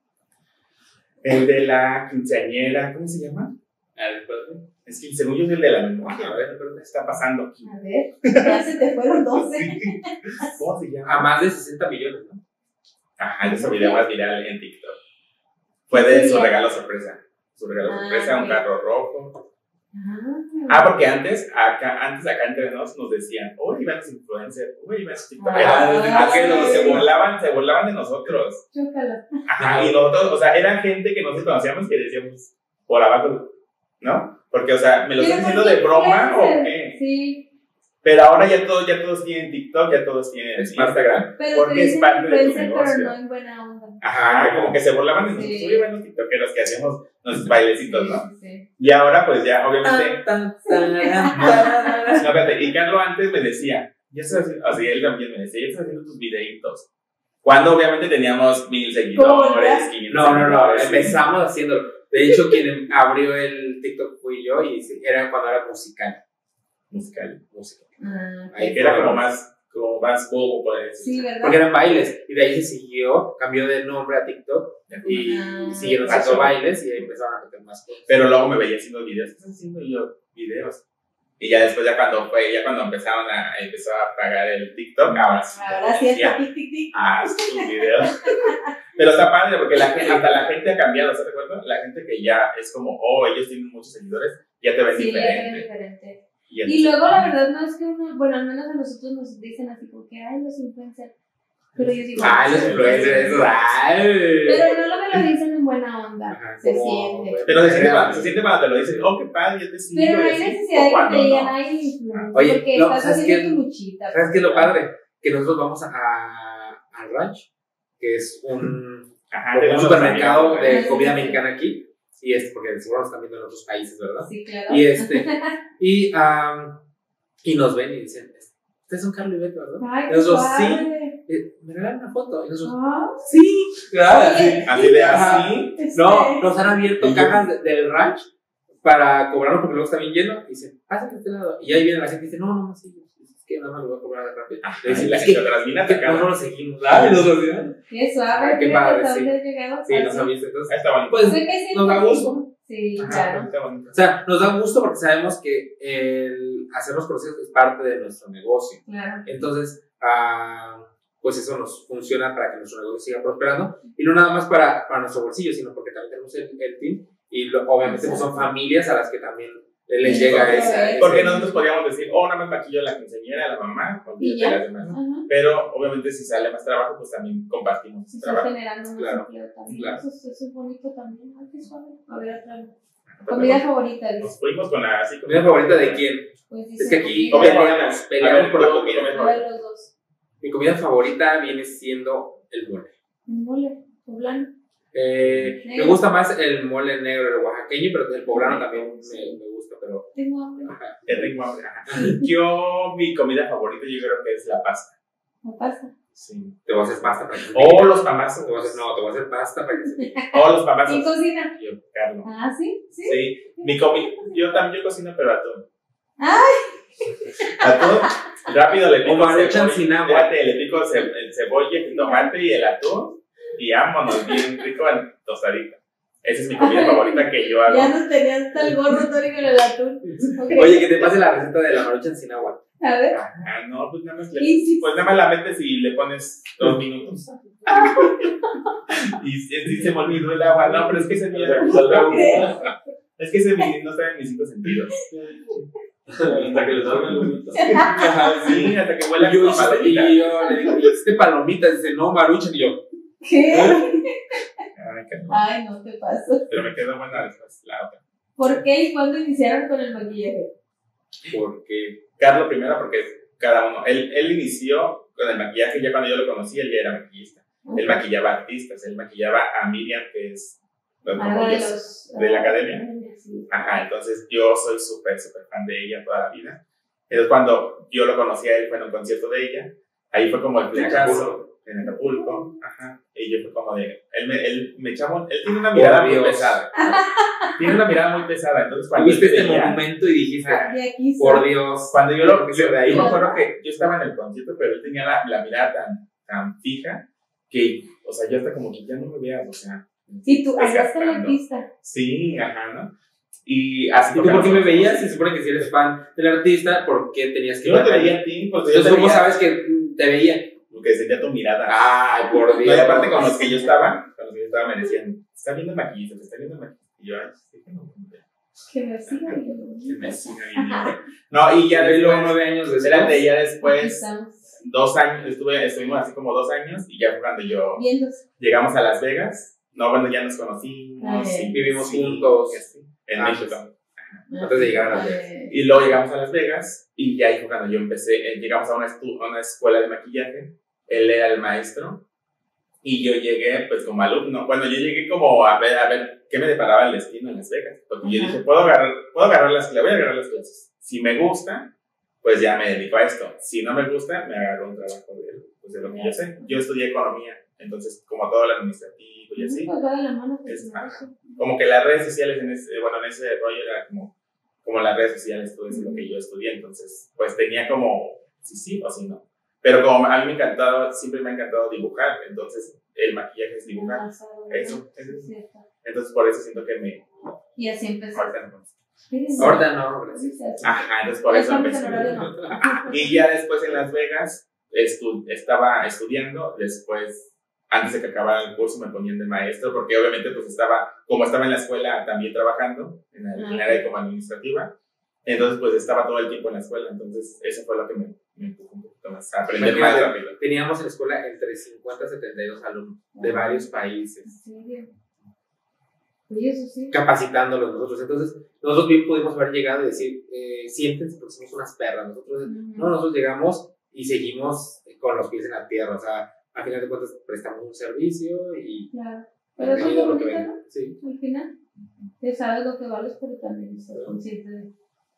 El de la quinceañera, ¿cómo se llama? Es que según yo es el de la memoria. A ver, ¿qué está pasando aquí? A ver, ya se te fueron 12. ¿Cómo se llama? A más de 60 millones, ¿no? Ajá, ese video más viral en TikTok. Fue de su regalo sorpresa. Su regalo sorpresa, un carro rojo. Porque antes acá entre nos decían, uy, iban los influencers, uy, iban los TikTokers, se burlaban de nosotros. Chócala. Ajá, y nosotros, o sea, eran gente que no se conocíamos que decíamos por abajo, ¿no? Porque, o sea, ¿me lo están diciendo de broma o qué? Sí. Pero ahora ya todos tienen TikTok, ya todos tienen Instagram. Pero porque es parte de tu negocio. Pero no en buena onda. Ajá, como que se burlaban de nosotros. Uy, bueno, TikTokeros que hacíamos nuestros bailecitos, ¿no? Sí. Y ahora, pues ya, obviamente. No, espérate, y Carlos antes me decía, ya estás haciendo, así él también me decía, ya estás haciendo tus videitos. Cuando obviamente teníamos 1000 seguidores, 500 No, empezamos haciéndolo. De hecho, quien abrió el TikTok fui yo y era cuando era musical. Ahí era como más bobo, podría decir. Sí, ¿verdad? Porque eran bailes. Y de ahí se siguió, cambió de nombre a TikTok. Y siguieron haciendo bailes y empezaron a meter más cosas. Pero luego me veía haciendo videos. ¿Qué estás haciendo yo? Videos. Y ya después, empezó a pagar el TikTok, ahora sí está tic. haz tus videos. Pero está padre porque hasta la gente ha cambiado, ¿se recuerda? La gente que ya es como, ellos tienen muchos seguidores, ya te ven diferente. Y luego la verdad no es que uno, bueno, al menos a nosotros nos dicen así como que, los influencers. Pero yo digo, los influencers, pero no me lo dicen en buena onda. Ajá, se siente. Pero se siente cuando te lo dicen, qué padre, yo te sigo. Pero no hay necesidad de que te digan, influencer. Oye, porque estás haciendo tu luchita. ¿Sabes qué es lo padre? Que nosotros vamos al Ranch, que es un supermercado de comida mexicana aquí. Y porque seguro nos están viendo en otros países, ¿verdad? Sí, claro. Y nos ven y dicen, ustedes son Carlos y Beto, ¿verdad? Ay, nosotros sí. Me regalan una foto. Y nosotros, sí. Claro. Así. No, nos han abierto cajas del ranch para cobrarnos porque luego está bien lleno. Y dicen, pásate a este lado. Y ahí viene la gente y dice, no, sí. Es que nada más lo voy a cobrar rápido. Nosotros lo seguimos. Qué suave. Qué padre, sí. Sí, nos han visto. Entonces, está bonito. Pues nos da gusto. Sí, claro. O sea, nos da gusto porque sabemos que el hacernos conocidos es parte de nuestro negocio. Claro. Entonces, pues eso nos funciona para que nuestro negocio siga prosperando. Y no nada más para nuestro bolsillo, sino porque también tenemos el team. Y obviamente pues son familias a las que también les llega esa. Porque nosotros podríamos decir, nada más maquillo a la quinceañera, a la mamá, olvídate de las demás. Pero obviamente si sale más trabajo, pues también compartimos ese trabajo. Generando un empleo también. Claro. Eso es bonito también. Qué suave. A ver, otra vez. Comida favorita. Nos fuimos con la ¿Comida favorita de quién? Pues es que aquí peleamos por la comida. Los dos. Mi comida favorita viene siendo el mole. ¿El mole poblano? Me gusta más el mole negro, el oaxaqueño, pero el poblano también me gusta, pero... Tengo hambre. Tengo hambre. Mi comida favorita yo creo que es la pasta. ¿La pasta? Sí. Te voy a hacer pasta para que se los pambazos. te voy a hacer pasta para que se los pambazos. ¿Quién cocina? Yo, Carlos. ¿Sí? Sí. Yo también cocino, pero atún. ¡Ay! Atún, rápido le pico Maruchan sin agua. Le pico el cebolla, el tomate y el atún. Y vámonos, bien rico en tostadita. Esa es mi comida favorita que yo hago. Ya nos tenías hasta el gordo, Tori, con el atún. Okay. Oye, que te pase la receta de la maruchan sin agua. A ver. No, pues nada más la metes y le pones 2 minutos. Y sí se me olvidó el agua. No, pero es que ese día es que ese no está en mis 5 sentidos. Hasta que le salgan los minutos. Sí, hasta que huela como palomita. Y yo le digo, ¿hiciste palomitas? Dice, no, maruchan. Y yo, ¿qué? Ay, no te pases. Pero me quedó buena después la otra. ¿Por qué y cuándo iniciaron con el maquillaje? Porque Carlos primero, porque cada uno, él inició con el maquillaje ya cuando yo lo conocí, él ya era maquillista. Él maquillaba artistas, él maquillaba a Miriam, que es de la academia. Ajá, entonces yo soy súper fan de ella toda la vida. Entonces cuando yo lo conocí a él fue en un concierto de ella, ahí fue como el flechazo en Acapulco, ajá, y yo fue como de, él me echaba, él tiene una mirada muy pesada. Tiene una mirada muy pesada, entonces cuando viste este monumento y dijiste, por Dios, cuando yo de ahí me acuerdo que yo estaba en el concierto, pero él tenía la mirada tan fija que, o sea, yo hasta como que ya no me veas, o sea. Sí, tú hablaste la artista. Sí, ajá, ¿no? Y así. ¿Y tú por qué me veías? Se supone que si eres fan del artista, ¿por qué tenías que yo no te veía a ti, pues entonces, ¿cómo sabes que te veía? Porque sentía tu mirada. Ay, por Dios. No, y aparte con los que yo estaba me decían, está viendo el maquillista, te está viendo el maquillista. Y yo, ay, sí, que no me vea. Que me siga viendo. Que me siga viendo. No, y ya después, 9 años después. Espérate, ya después, 2 años, estuvimos así como 2 años, y ya fue cuando llegamos a Las Vegas. No, bueno, ya nos conocimos, y vivimos juntos en México. Antes de llegar a Las Vegas. Y luego llegamos a Las Vegas, y ya ahí fue cuando yo empecé, llegamos a una escuela de maquillaje. Él era el maestro Y yo llegué, pues, como alumno. Bueno, yo llegué como a ver qué me deparaba el destino en Las Vegas. Porque yo dije, voy a agarrar las clases. Si me gusta, pues ya me dedico a esto. Si no me gusta, me agarro un trabajo de lo que yo sé. Yo estudié economía, entonces, como todo lo administrativo y así. Como que las redes sociales, en ese rollo era como las redes sociales, todo eso es lo que yo estudié. Entonces, pues tenía como sí o sí no. Pero como a mí siempre me ha encantado dibujar, entonces el maquillaje es dibujar. Eso. Entonces por eso siento que me... Y así empezó. Ahorita no, gracias. Ajá, entonces por eso empecé. Y ya después en Las Vegas estaba estudiando, después, antes de que acabara el curso me ponían de maestro, porque obviamente pues estaba en la escuela también trabajando, en la área como administrativa, entonces pues estaba todo el tiempo en la escuela, entonces eso fue lo que me empujó un poquito más a aprender más rápido. Teníamos en la escuela entre 50 y 72 alumnos de varios países. ¿Sí? Oye, eso sí. Capacitándolos nosotros. Entonces, nosotros bien pudimos haber llegado y decir, siéntense porque somos unas perras. Nosotros llegamos y seguimos con los pies en la tierra. O sea, al final de cuentas prestamos un servicio y... Claro. Pero eso es lo bonito, ¿no? Sí. Al final, te sabes lo que vales, pero también estás consciente de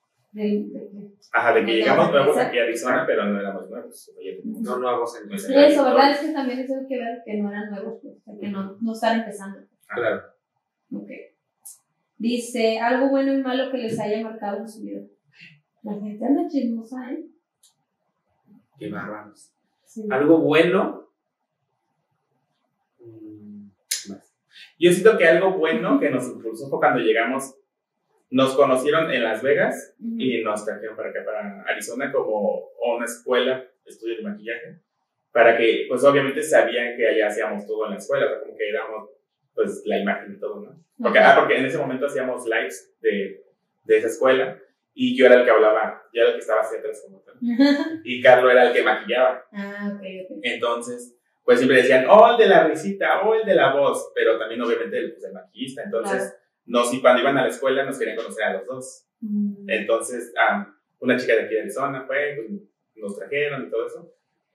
que llegamos nuevos aquí a Arizona, pero no éramos nuevos. No nuevos en eso, ¿verdad? Es que también eso hay que ver que no eran nuevos, pues, que no están empezando. Claro. Ok. Dice, algo bueno y malo que les haya marcado en su vida. La gente anda chismosa, ¿eh? Qué bárbaros. Sí. Algo bueno. Yo siento que algo bueno que nos impulsó fue cuando llegamos. Nos conocieron en Las Vegas y nos trajeron para acá, para Arizona, como una escuela de estudio de maquillaje, para que, pues obviamente sabían que allá hacíamos todo en la escuela, o sea, como que éramos, pues, la imagen y todo, ¿no? Porque en ese momento hacíamos lives de esa escuela y yo era el que hablaba, yo era el que estaba hacia atrás como tal, y Carlos era el que maquillaba. Ok. Entonces, pues siempre decían, el de la risita, el de la voz, pero también obviamente el maquillista, entonces... Claro. Y cuando iban a la escuela nos querían conocer a los dos. Entonces, una chica de aquí de Arizona fue, pues, nos trajeron y todo eso.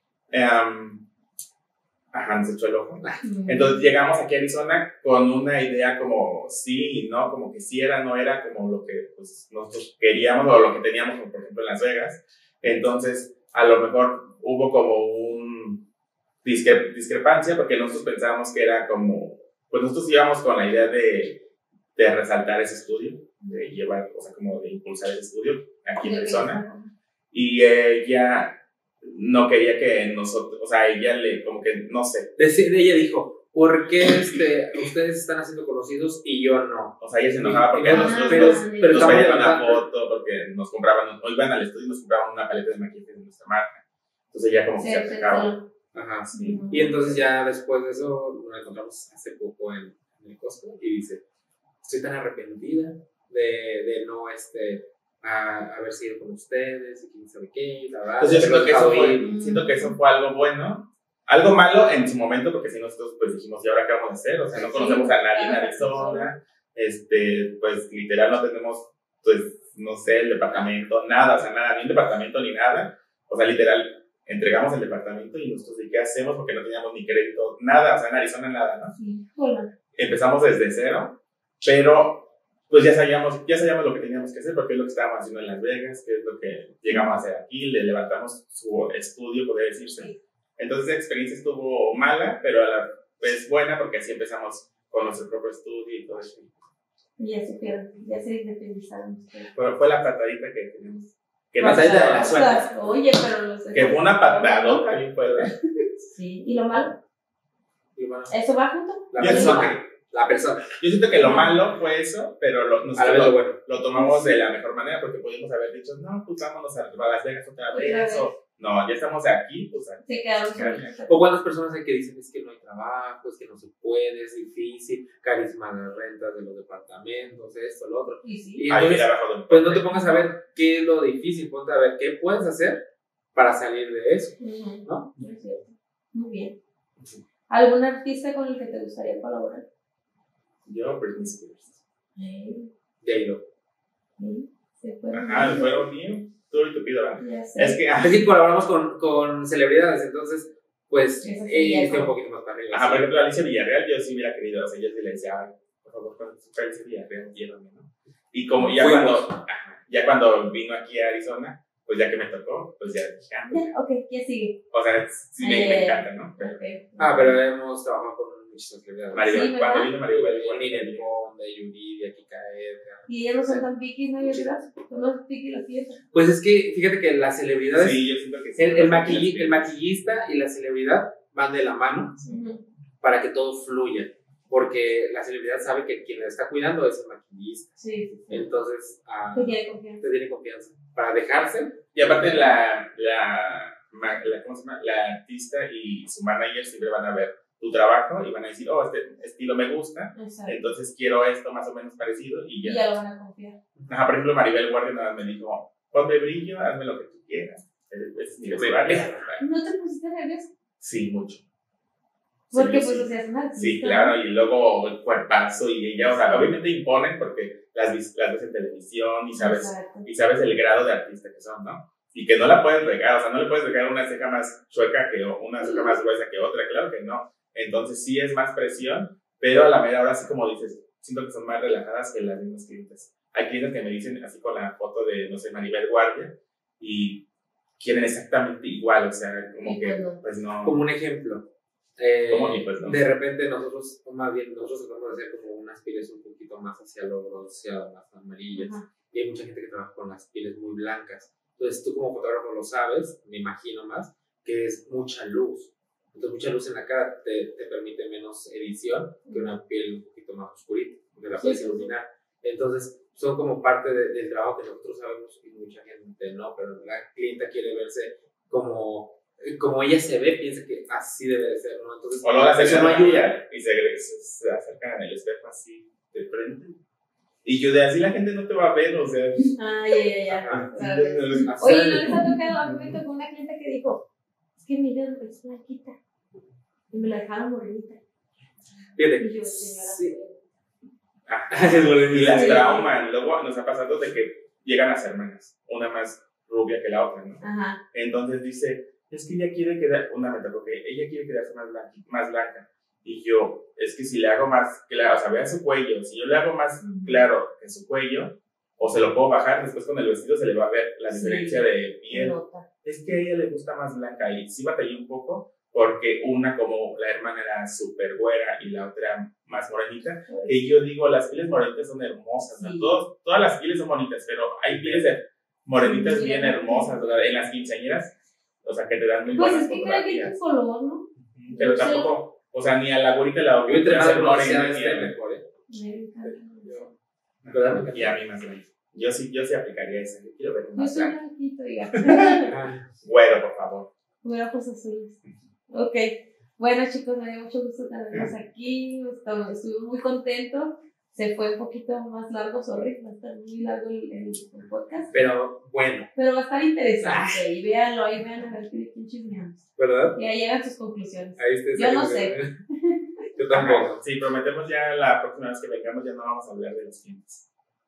Nos echó el ojo. Entonces llegamos aquí a Arizona con una idea como sí y no, como que sí era, no era, como lo que pues, nosotros queríamos o lo que teníamos, por ejemplo, en Las Vegas. Entonces, a lo mejor hubo como un discrepancia porque nosotros pensábamos que era como, pues nosotros íbamos con la idea de resaltar ese estudio, de llevar, o sea, como de impulsar ese estudio aquí en Arizona. Y ella no quería que nosotros, o sea, ella como que, no sé. Ella dijo, ¿por qué ustedes están haciendo conocidos y yo no? O sea, ella se enojaba porque nosotros nos pedían una foto, porque nos compraban, o iban al estudio y nos compraban una paleta de maquillaje de nuestra marca. Entonces ella como que se atacaba. Ajá, sí. Y entonces ya después de eso nos encontramos hace poco en el Costco y dice, estoy tan arrepentida de no haber sido con ustedes y quién sabe qué, la verdad. Entonces yo siento que eso fue algo bueno, algo malo en su momento, porque si nosotros pues dijimos, ¿y ahora qué vamos a hacer? O sea, no conocemos a nadie en Arizona, pues literal no tenemos, pues no sé, el departamento, nada, o sea, nada, ni un departamento ni nada, o sea, literal, entregamos el departamento y nosotros, ¿y qué hacemos? Porque no teníamos ni crédito, nada, o sea, en Arizona nada, ¿no? Sí, hola. Empezamos desde cero. Pero, pues ya sabíamos lo que teníamos que hacer, porque es lo que estábamos haciendo en Las Vegas, que es lo que llegamos a hacer aquí, le levantamos su estudio, podría decirse. Entonces, esa experiencia estuvo mala, pero a la vez buena, porque así empezamos con nuestro propio estudio y todo eso. Y ya se independizaron. Pero fue la patadita que tenemos. Que patadita de la suerte. Oye, pero que fue una patadota, también fue, ¿verdad? Sí, ¿y lo malo? ¿Eso va junto? La persona. Yo siento que lo malo fue eso, pero lo tomamos de la mejor manera, porque pudimos haber dicho, no, pues vámonos a Las Vegas otra vez, no, ya estamos aquí, pues aquí. O cuántas personas hay que dicen, es que no hay trabajo, es que no se puede, es difícil, carísimas las rentas de los departamentos, esto, lo otro. Y entonces, pues no te pongas a ver qué es lo difícil, ponte a ver qué puedes hacer para salir de eso, ¿no? Muy cierto. Muy bien. ¿Algún artista con el que te gustaría colaborar? Yo, Britney Spears. J-Lo. Ajá, fueron míos. Tú y tu pido, ¿verdad? Es que colaboramos con celebridades, entonces, pues esté un poquito más para arriba. Ajá, por ejemplo, Alicia Villarreal, yo sí hubiera querido, o sea, yo sí le decía, ay, por favor, cuando Alicia Villarreal, llévame, ¿no? Y como ya cuando vino aquí a Arizona, pues ya que me tocó, pues ya dije, ok, ¿qué sigue? O sea, sí me encanta, ¿no? Pero hemos trabajado con muchas celebridades. Maribel, cuando vino Maribel, Ninel Conde, Yuridia, Kika Edgar. Y ellos no son tan piquis, ¿no? Son los piquis las fiestas. Pues es que, fíjate que las celebridades, sí, yo siento que sí, el maquillista y la celebridad van de la mano para que todo fluya. Porque la celebridad sabe que quien la está cuidando es el maquillista. Sí. Entonces, te tiene confianza. Para dejarse. Y aparte ¿cómo se llama? La artista y su manager siempre van a ver tu trabajo y van a decir, oh, este estilo me gusta, entonces quiero esto más o menos parecido y ya. Y ya lo van a confiar. Ajá, por ejemplo, Maribel Guardia nada me dijo, ponme brillo, hazme lo que tú quieras. Es mi vestuario. ¿No te pusiste nervioso? Sí, mucho. Porque pues o sea, es una artista. Sí, claro, y luego el cuerpazo y ella, o sea, obviamente imponen porque las ves en televisión y sabes el grado de artista que son, ¿no? Y que no la puedes regar, o sea, no le puedes regar una ceja más chueca que una ceja más gruesa que otra, claro que no. Entonces sí es más presión, pero a la mera hora sí, como dices, siento que son más relajadas que las mismas clientes. Hay clientes que me dicen así con la foto de, no sé, Maribel Guardia y quieren exactamente igual, o sea, como que, pues no. Como un ejemplo. Pues no. De repente nosotros tratamos de hacer como unas pieles un poquito más hacia lo bronceado, más amarillas. Y hay mucha gente que trabaja con las pieles muy blancas. Entonces tú como fotógrafo lo sabes, me imagino más, que es mucha luz. Entonces mucha luz en la cara te permite menos edición que una piel un poquito más oscurita, porque la puedes iluminar. Entonces son como parte del trabajo que nosotros sabemos y mucha gente no, pero la clienta quiere verse como ella se ve, piensa que así debe de ser, ¿no? Entonces, o no la eso no ayuda. Y se acercan en el espejo así de frente. Y yo de así la gente no te va a ver, o sea. Ya. Oye, ¿no les ha tocado? A mí me tocó una clienta que dijo, es que mi dedo es blanquita. Y me la dejaron morenita. Fíjate. Y yo, sí. Y las trauman. Luego nos ha pasado de que llegan las hermanas, una más rubia que la otra, ¿no? Ajá. Entonces dice, es que ella quiere quedarse más blanca. Y yo, es que si le hago más claro, o sea, vea su cuello, si yo le hago más claro que su cuello, o se lo puedo bajar, después con el vestido se le va a ver la diferencia de piel. Es que a ella le gusta más blanca y sí batallé un poco, porque una como la hermana era súper güera y la otra más morenita, y yo digo, las pieles morenitas son hermosas, ¿no? Todas las pieles son bonitas, pero hay pieles de morenitas bien hermosas, o sea, en las quinceañeras, o sea, que te dan muy buenas fotografías. Pues es que cada quien su color, ¿no? Pero tampoco, o sea, ni a la güerita la otra quiero hacer morena, ni a mejor, y a mí más grande. Yo sí aplicaría eso, yo quiero ver más grande. Yo soy blanquito, diga. Güero, por favor. Güero, pues azules. Ok. Bueno, chicos, me dio mucho gusto tenerlos aquí. Estuve muy contento. Se fue un poquito más largo, sorry, va a estar muy largo el podcast. Pero bueno. Pero va a estar interesante. Y véanlo, ahí vean a ver qué chismeamos. ¿Verdad? Y ahí llegan sus conclusiones. Yo no sé. Yo tampoco. Sí, prometemos ya la próxima vez que vengamos ya no vamos a hablar de los clientes.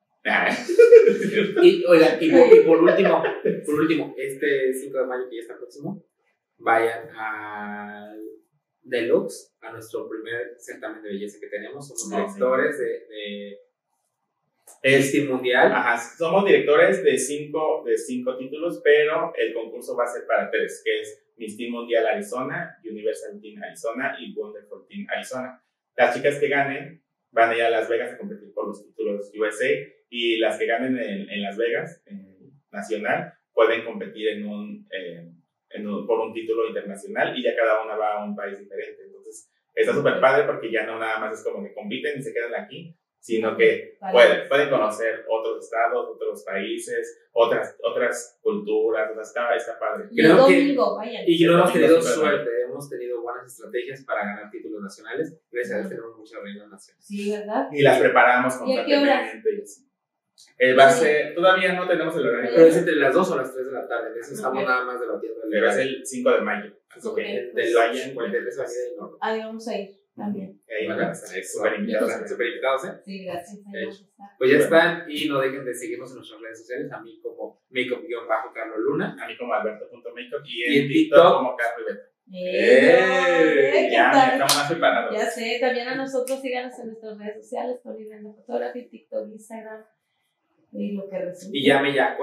Y oigan, por último, este 5 de mayo que ya está próximo, vayan al Deluxe, a nuestro primer certamen de belleza que tenemos. Somos directores de Miss Teen Mundial. Ajá, somos directores de cinco títulos, pero el concurso va a ser para 3, que es Miss Teen Mundial Arizona, Universal Teen Arizona y Wonderful Teen Arizona. Las chicas que ganen van a ir a Las Vegas a competir por los títulos USA, y las que ganen en Las Vegas, nacional, pueden competir por un título internacional, y ya cada una va a un país diferente. Entonces está súper padre porque ya no nada más es como que compiten y se quedan aquí, sino que pueden conocer otros estados, otros países, otras culturas. O sea, está padre. Y el domingo, vayan. Y no hemos tenido suerte, hemos tenido buenas estrategias para ganar títulos nacionales. Gracias a Dios tenemos muchas reinas nacionales. Sí, ¿verdad? Y las preparamos constantemente y así. Va a ser, todavía no tenemos el horario. Pero es entre las 2 o las 3 de la tarde. En eso estamos nada más debatiendo. Pero es el 5 de mayo. Así que del Valle en 43 Avenida del Norte. Ahí vamos a ir también. Ahí van a estar súper invitados, ¿eh? Sí, gracias. Pues ya están, y no dejen de seguirnos en nuestras redes sociales. A mí como makeup_Carlos Luna. A mí como Alberto.makeup y en TikTok como Carlos Beto. Ya estamos más preparados. Ya sé, también a nosotros síganos en nuestras redes sociales, Tony Brenda Photography, TikTok, Instagram. Y lo que resulta. Y llame ya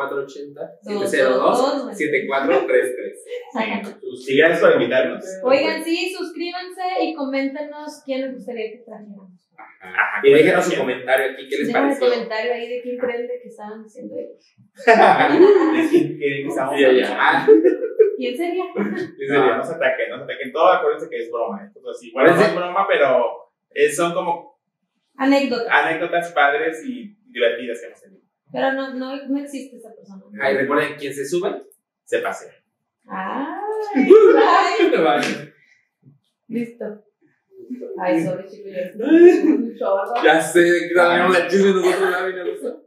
480-702-7433. Y gracias por invitarnos. Oigan, sí, suscríbanse y coméntenos quién les gustaría que trajéramos. Y déjenos su comentario aquí, ¿qué les pareció? Dejen un comentario ahí de quién creen que estaban diciendo ellos. ¿De quién estamos hablando? ¿Quién sería? No se ataquen. Todo acuérdense que es broma. Entonces, igual no es broma, pero son como anécdotas padres y divertidas que hemos tenido. Pero no existe esa persona. Ay, recuerden, quien se sube, se pasea. Ay. Listo. Ay, sorry, chicos. Ya sé, que también la chisme nosotros la